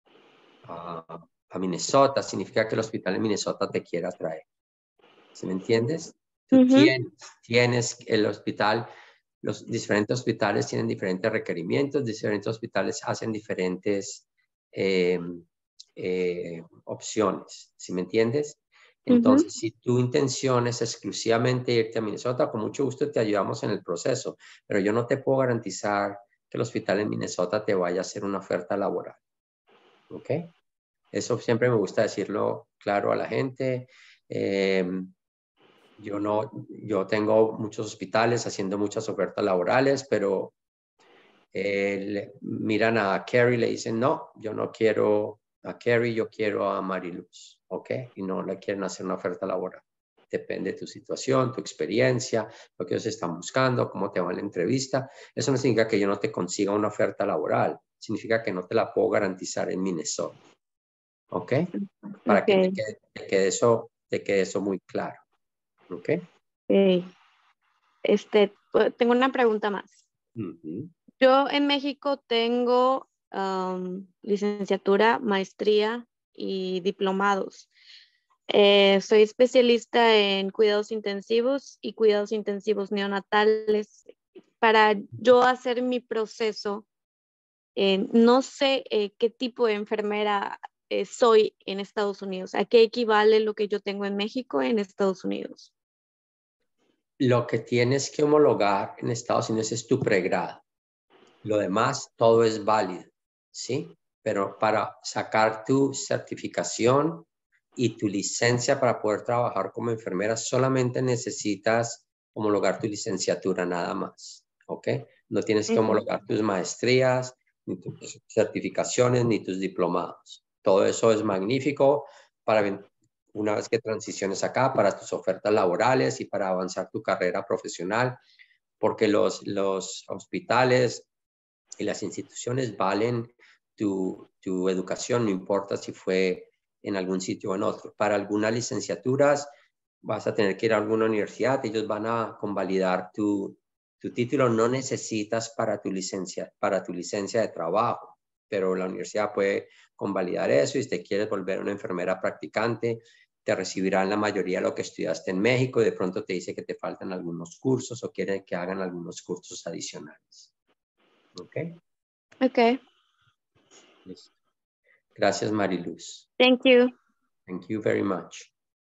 a, a Minnesota, significa que el hospital en Minnesota te quiera traer. ¿Sí me entiendes? Tú uh-huh. tienes, tienes el hospital, los diferentes hospitales tienen diferentes requerimientos, diferentes hospitales hacen diferentes eh, eh, opciones. ¿Sí me entiendes? Entonces, uh-huh. si tu intención es exclusivamente irte a Minnesota, con mucho gusto te ayudamos en el proceso, pero yo no te puedo garantizar que el hospital en Minnesota te vaya a hacer una oferta laboral. ¿Ok? Eso siempre me gusta decirlo claro a la gente. Eh, yo, no, yo tengo muchos hospitales haciendo muchas ofertas laborales, pero eh, le, miran a Carrie y le dicen, no, yo no quiero a Carrie, yo quiero a Mariluz. ¿Ok? Y no le quieren hacer una oferta laboral. Depende de tu situación, tu experiencia, lo que ellos están buscando, cómo te va en la entrevista. Eso no significa que yo no te consiga una oferta laboral. Significa que no te la puedo garantizar en Minnesota. ¿Ok? Para okay. que te quede, te, quede eso, te quede eso muy claro. ¿Ok? Okay. Este, tengo una pregunta más. Uh-huh. Yo en México tengo um, licenciatura, maestría y diplomados. Eh, soy especialista en cuidados intensivos y cuidados intensivos neonatales. Para yo hacer mi proceso, eh, no sé eh, qué tipo de enfermera eh, soy en Estados Unidos. ¿A qué equivale lo que yo tengo en México en Estados Unidos? Lo que tienes que homologar en Estados Unidos es tu pregrado. Lo demás, todo es válido, ¿sí? Pero para sacar tu certificación y tu licencia para poder trabajar como enfermera, solamente necesitas homologar tu licenciatura nada más, ¿ok? No tienes que homologar tus maestrías, ni tus certificaciones, ni tus diplomados. Todo eso es magnífico para una vez que transiciones acá, para tus ofertas laborales y para avanzar tu carrera profesional, porque los, los hospitales y las instituciones valen tu, tu educación, no importa si fue en algún sitio o en otro. Para algunas licenciaturas vas a tener que ir a alguna universidad, ellos van a convalidar tu, tu título, no necesitas para tu licencia, para tu licencia de trabajo, pero la universidad puede convalidar eso y si te quieres volver una enfermera practicante, te recibirán la mayoría de lo que estudiaste en México y de pronto te dice que te faltan algunos cursos o quieren que hagan algunos cursos adicionales. ¿Ok? Ok. Listo. Gracias, Mariluz. Thank you. Thank you very much.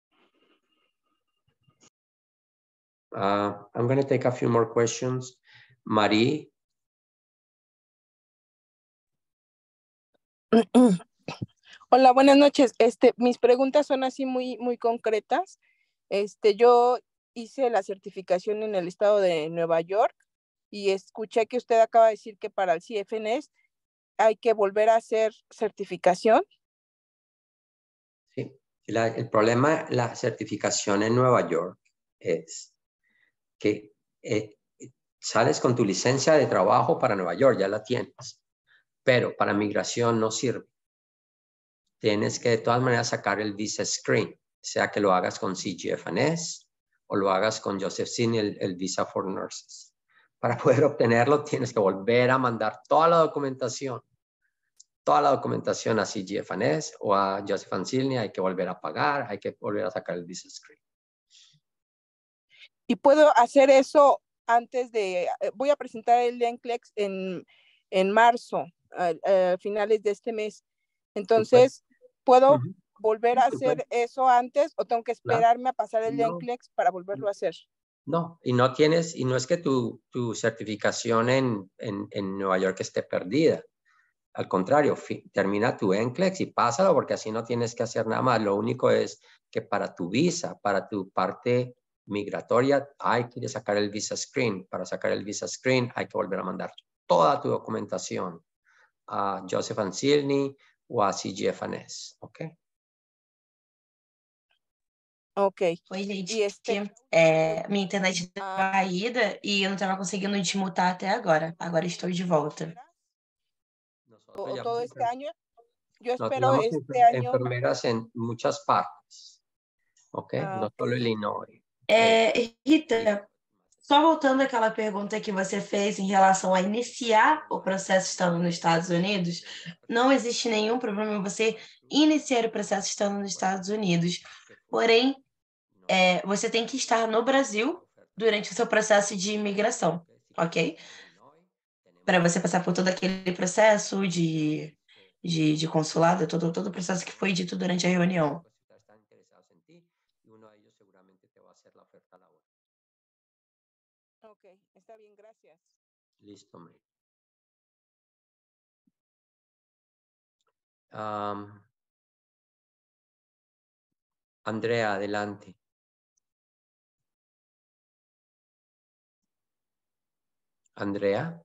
Uh, I'm going to take a few more questions. Marie. Hola, buenas noches. Este, mis preguntas son así muy, muy concretas. Este, yo hice la certificación en el estado de Nueva York y escuché que usted acaba de decir que para el C F N S hay que volver a hacer certificación. Sí, la, el problema de la certificación en Nueva York es que eh, sales con tu licencia de trabajo para Nueva York, ya la tienes, pero para migración no sirve. Tienes que de todas maneras sacar el visa screen, sea que lo hagas con C G F N S o lo hagas con Joseph Sin, el, el Visa for Nurses. Para poder obtenerlo tienes que volver a mandar toda la documentación, toda la documentación a C G F N S o a Joseph Ansilni, hay que volver a pagar, hay que volver a sacar el visa screen. Y puedo hacer eso antes de, voy a presentar el NCLEX en, en marzo, a, a finales de este mes. Entonces, ¿puedo uh-huh. volver a hacer eso antes o tengo que esperarme a pasar el no. NCLEX para volverlo a hacer? No, y no tienes, y no es que tu, tu certificación en, en, en Nueva York esté perdida. Al contrario, fi, termina tu NCLEX y pásalo porque así no tienes que hacer nada más. Lo único es que para tu visa, para tu parte migratoria, hay que sacar el visa screen. Para sacar el visa screen hay que volver a mandar toda tu documentación a Joseph Ansilni o a C G F N S, ¿ok? Ok. Oi, gente. E este... É, minha internet deu uma caída e eu não estava conseguindo desmutar até agora. Agora estou de volta. O, o todo este año, yo Nosotros espero tenemos este enfer- año. enfermeras en muchas partes, ¿ok? Ah, No ok. solo Illinois. É, Rita, só voltando àquela pergunta que você fez em relação a iniciar o processo estando nos Estados Unidos, não existe nenhum problema em você iniciar o processo estando nos Estados Unidos. Porém, é, você tem que estar no Brasil durante o seu processo de imigração, ok? Para você passar por todo aquele processo de, de, de consulado, todo, todo o processo que foi dito durante a reunião. Están interesados en ti y uno de ellos seguramente te va a hacer la oferta laboral. Ok, está bien, gracias. Listo, Mary. Um, Andrea, adelante. Andrea.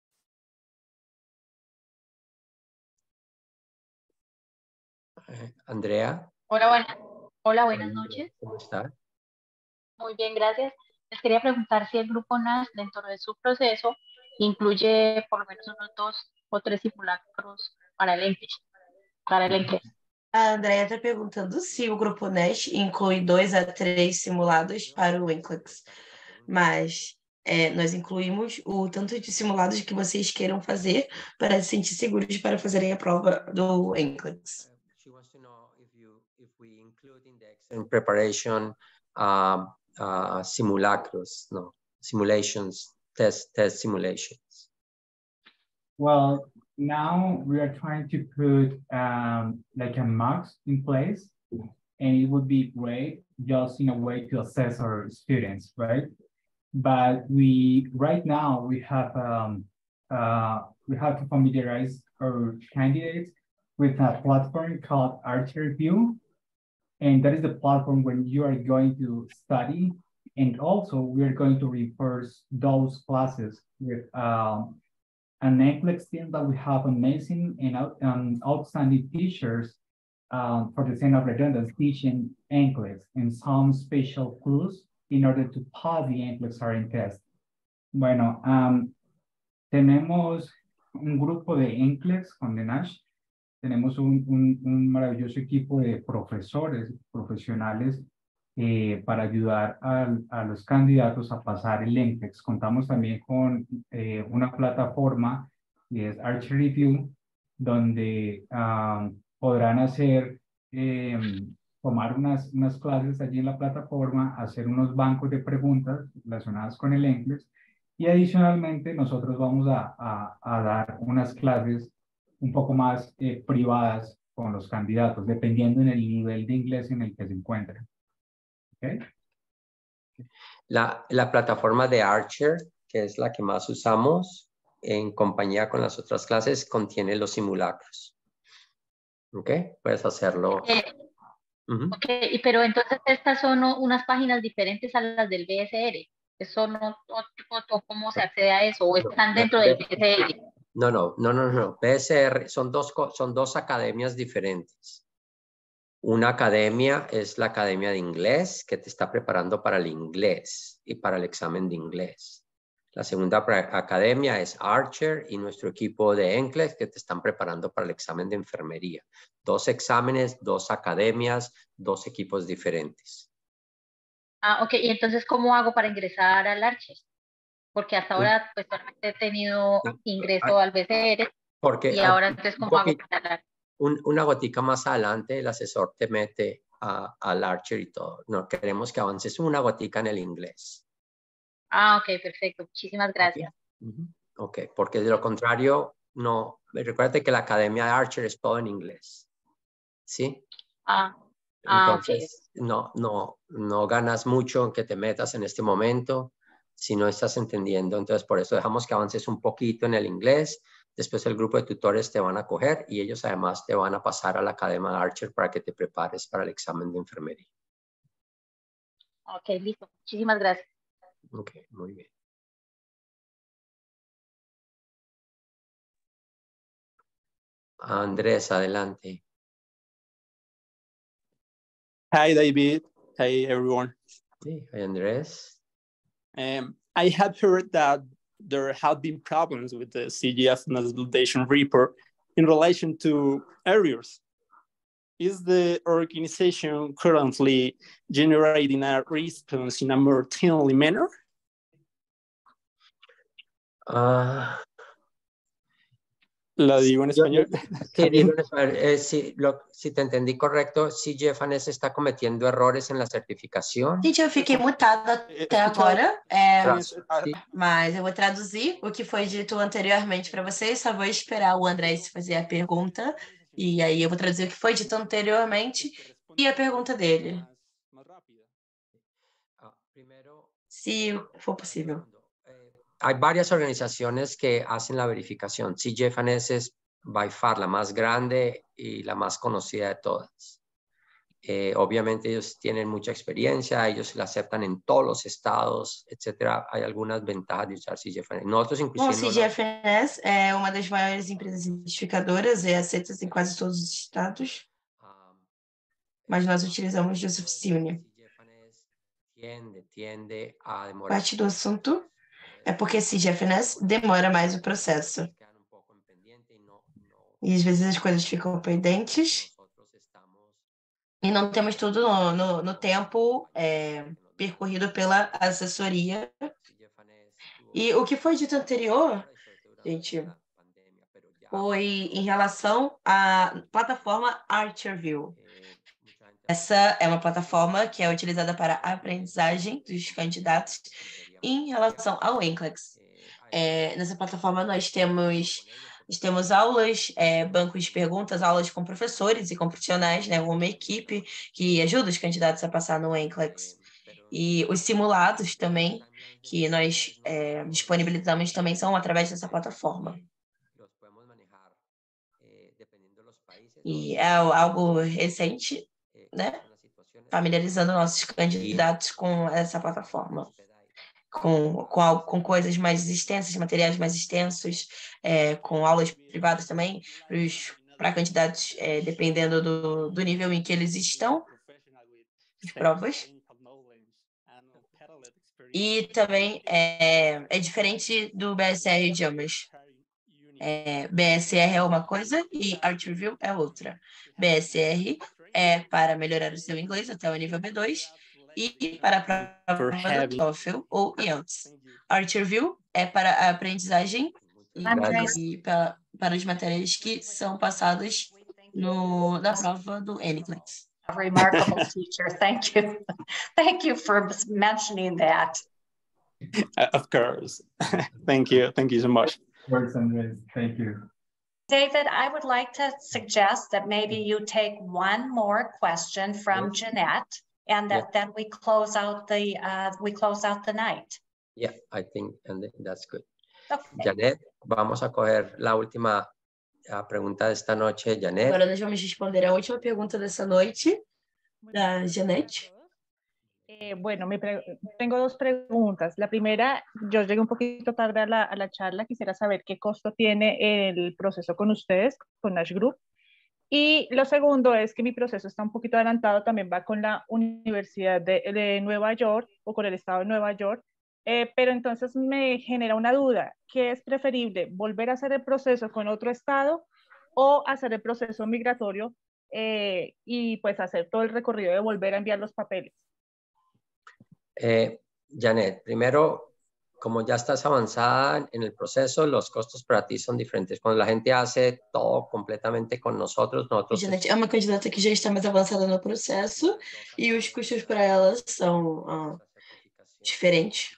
Eh, Andrea. Hola, buena- Hola, buenas noches. ¿Cómo estás? Muy bien, gracias. Les quería preguntar si el grupo Nash dentro de su proceso incluye por lo menos unos dos o tres simulacros para el inglés. Para el inglés. A Andrea está perguntando se o grupo Nash inclui dois a três simulados para o NCLEX, mas é, nós incluímos o tanto de simulados que vocês queiram fazer para se sentir seguros para fazerem a prova do NCLEX. She wants to know if you if we include in the exam preparation uh, uh, simulacros, no simulations, test test simulations. Well, now we are trying to put um, like a mocks in place, and it would be great just in a way to assess our students, right? But we right now we have um, uh, we have to familiarize our candidates with a platform called ArcherView, and that is the platform when you are going to study, and also we are going to reverse those classes with um, an NCLEX team that we have amazing and out, um, outstanding teachers um, for the sake of redundancy teaching NCLEX and some special clues in order to pass the NCLEX R N test. Bueno, um, tenemos un grupo de NCLEX con the Nash. Tenemos un, un, un maravilloso equipo de profesores profesionales eh, para ayudar a, a los candidatos a pasar el NCLEX. Contamos también con eh, una plataforma que es ArcherView, donde um, podrán hacer, eh, tomar unas, unas clases allí en la plataforma, hacer unos bancos de preguntas relacionadas con el NCLEX, y adicionalmente nosotros vamos a, a, a dar unas clases un poco más eh, privadas con los candidatos, dependiendo en el nivel de inglés en el que se encuentren. ¿Okay? La, la plataforma de Archer, que es la que más usamos en compañía con las otras clases, contiene los simulacros. ¿Ok? Puedes hacerlo. Eh, Uh-huh. Ok, y- pero entonces estas son o- unas páginas diferentes a las del B S R. ¿Eso no, o- o- o cómo se accede a eso? ¿O están No, dentro del B S R? No, no, no, no, no. B S R son dos, co- son dos academias diferentes. Una academia es la academia de inglés que te está preparando para el inglés y para el examen de inglés. La segunda pra- academia es Archer y nuestro equipo de NCLEX que te están preparando para el examen de enfermería. Dos exámenes, dos academias, dos equipos diferentes. Ah, ok, y entonces, ¿cómo hago para ingresar al Archer? Porque hasta ahora, pues, solamente he tenido ingreso al B S R Porque y ah, ahora, entonces, un ¿cómo hago poquito- para el Archer? un- una gotica más adelante el asesor te mete a- al Archer y todo. No, queremos que avances una gotica en el inglés. Ah, ok, perfecto. Muchísimas gracias. Ujú. Ok, porque de lo contrario, no. Recuérdate que la academia de Archer es todo en inglés. ¿Sí? Ah, ah, ok. Entonces, no, no, no ganas mucho en que te metas en este momento si no estás entendiendo. Entonces, por eso dejamos que avances un poquito en el inglés. Después el grupo de tutores te van a coger y ellos además te van a pasar a la academia de Archer para que te prepares para el examen de enfermería. Ok, listo. Muchísimas gracias. Ok, muy bien. Andrés, adelante. Hi, David. Hi, everyone. Sí, hi, Andrés. Um, I have heard that there have been problems with the C G F N A S validation report in relation to errors. Is the organization currently generating a response in a more timely manner? Uh, ¿Lo digo en español? Sí, digo en español. Eh, si, lo, si te entendí correcto, C G F N S está cometiendo errores en la certificação. Gente, eu fiquei mutada até agora, é, Sim. mas eu vou traduzir o que foi dito anteriormente para vocês, só vou esperar o André fazer a pergunta, e aí eu vou traduzir o que foi dito anteriormente e a pergunta dele. Se for possível. Hay varias organizaciones que hacen la verificación. C G F N S es by far la más grande y la más conocida de todas. Eh, obviamente ellos tienen mucha experiencia, ellos la aceptan en todos los estados, etcétera. Hay algunas ventajas de usar C G F N S. Nosotros Bom, inclusive... C G F N S é uma das maiores empresas identificadoras, é aceita em quase todos os estados, mas nós utilizamos Joseph Silne. Tiende, tiende a demorar. Parte do assunto é porque C G F N S demora mais o processo. E às vezes as coisas ficam pendentes e não temos tudo no, no, no tempo é, percorrido pela assessoria. E o que foi dito anterior, gente, foi em relação à plataforma Archerview. Essa é uma plataforma que é utilizada para a aprendizagem dos candidatos em relação ao NCLEX. É, nessa plataforma nós temos, nós temos aulas, é, bancos de perguntas, aulas com professores e com profissionais, né, uma equipe que ajuda os candidatos a passar no NCLEX. E os simulados também, que nós é, disponibilizamos também são através dessa plataforma. E é algo recente, né? Familiarizando nossos candidatos com essa plataforma. Com, com, com coisas mais extensas, materiais mais extensos, é, com aulas privadas também, para candidatos, é, dependendo do, do nível em que eles estão, as provas. E também é, é diferente do B S R Idiomas. É, B S R é uma coisa e Archerview é outra. B S R é para melhorar o seu inglês até o nível B dois e para a prova do TOEFL ou I E L T S. Archerview é para a aprendizagem e, e para, para as matérias que são passadas no, na prova do NCLEX. A remarkable teacher. Thank you. Thank you for mentioning that. Uh, of course. Thank you. Thank you so much. Thank you. David, I would like to suggest that maybe you take one more question from yes. Jeanette, and that yeah. then we close out the uh, we close out the night. Yeah, I think and that's good. Okay. Janet, vamos a coger la última a pregunta de esta noche, Janet. Agora nós vamos responder a última pergunta dessa noite, da Janet. Eh, bueno, me tengo dos preguntas. La primera, yo llegué un poquito tarde a la, a la charla, quisiera saber qué costo tiene el proceso con ustedes, con Nash Group. Y lo segundo es que mi proceso está un poquito adelantado, también va con la Universidad de, de Nueva York o con el Estado de Nueva York, eh, pero entonces me genera una duda, ¿qué es preferible? ¿Volver a hacer el proceso con otro estado o hacer el proceso migratorio eh, y pues hacer todo el recorrido de volver a enviar los papeles? Eh, Janet, primero, como ya estás avanzada en el proceso, los costos para ti son diferentes. Cuando la gente hace todo completamente con nosotros, nosotros... Janet é uma candidata que já está mais avançada no processo e os custos para ela são uh, diferentes.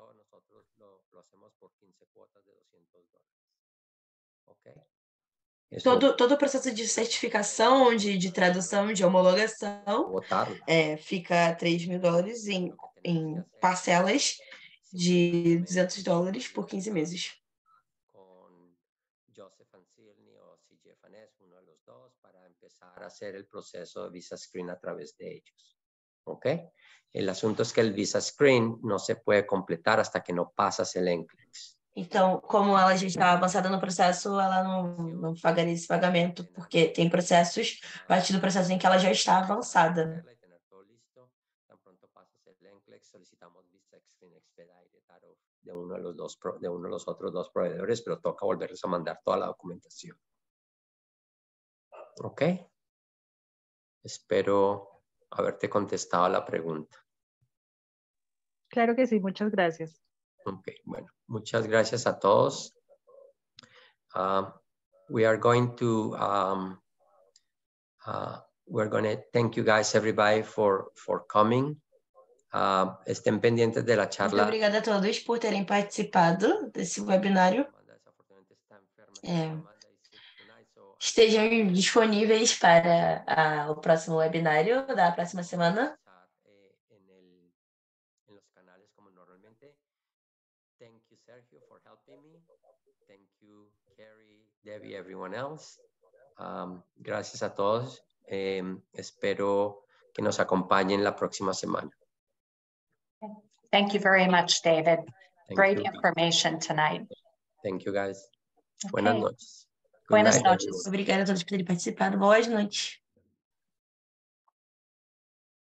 Todo, todo o processo de certificação, de, de tradução, de homologação, é, fica três mil dólares em, em parcelas de duzentos dólares por quinze meses. Com Joseph Ansilni ou C G F N S, um dos dois, para começar a fazer o processo de visa screen a través de ellos. ¿Ok? El asunto es que el visa screen no se puede completar hasta que no pasas el NCLEX. Então, como ela já está avançada no processo, ela não, não pagaria esse pagamento, porque tem processos, a partir do processo em que ela já está avançada. De uno de los dos, de uno de los otros dos proveedores, pero toca volverles a mandar toda la documentación. Ok. Espero haberte contestado la pregunta. Claro que sí, muchas gracias. Ok, bueno, muchas gracias a todos. Um, we are going to, um, uh, we're going to thank you guys, everybody, for, for coming. Uh, estén pendientes de la Muito charla. obrigada a todos por terem participado desse webinário. É, estejam disponíveis para a, o próximo webinário da próxima semana. Thank you, Sergio, for helping me. Thank you, Carrie, Debbie, everyone else. Um, gracias a todos. Eh, espero que nos acompañen la próxima semana. Thank you very much, David. Thank Great you. information tonight. Thank you, guys. Okay. Buenas noches. Good Buenas night, noches. everyone. Obrigada a todos por terem participado. Boas noites.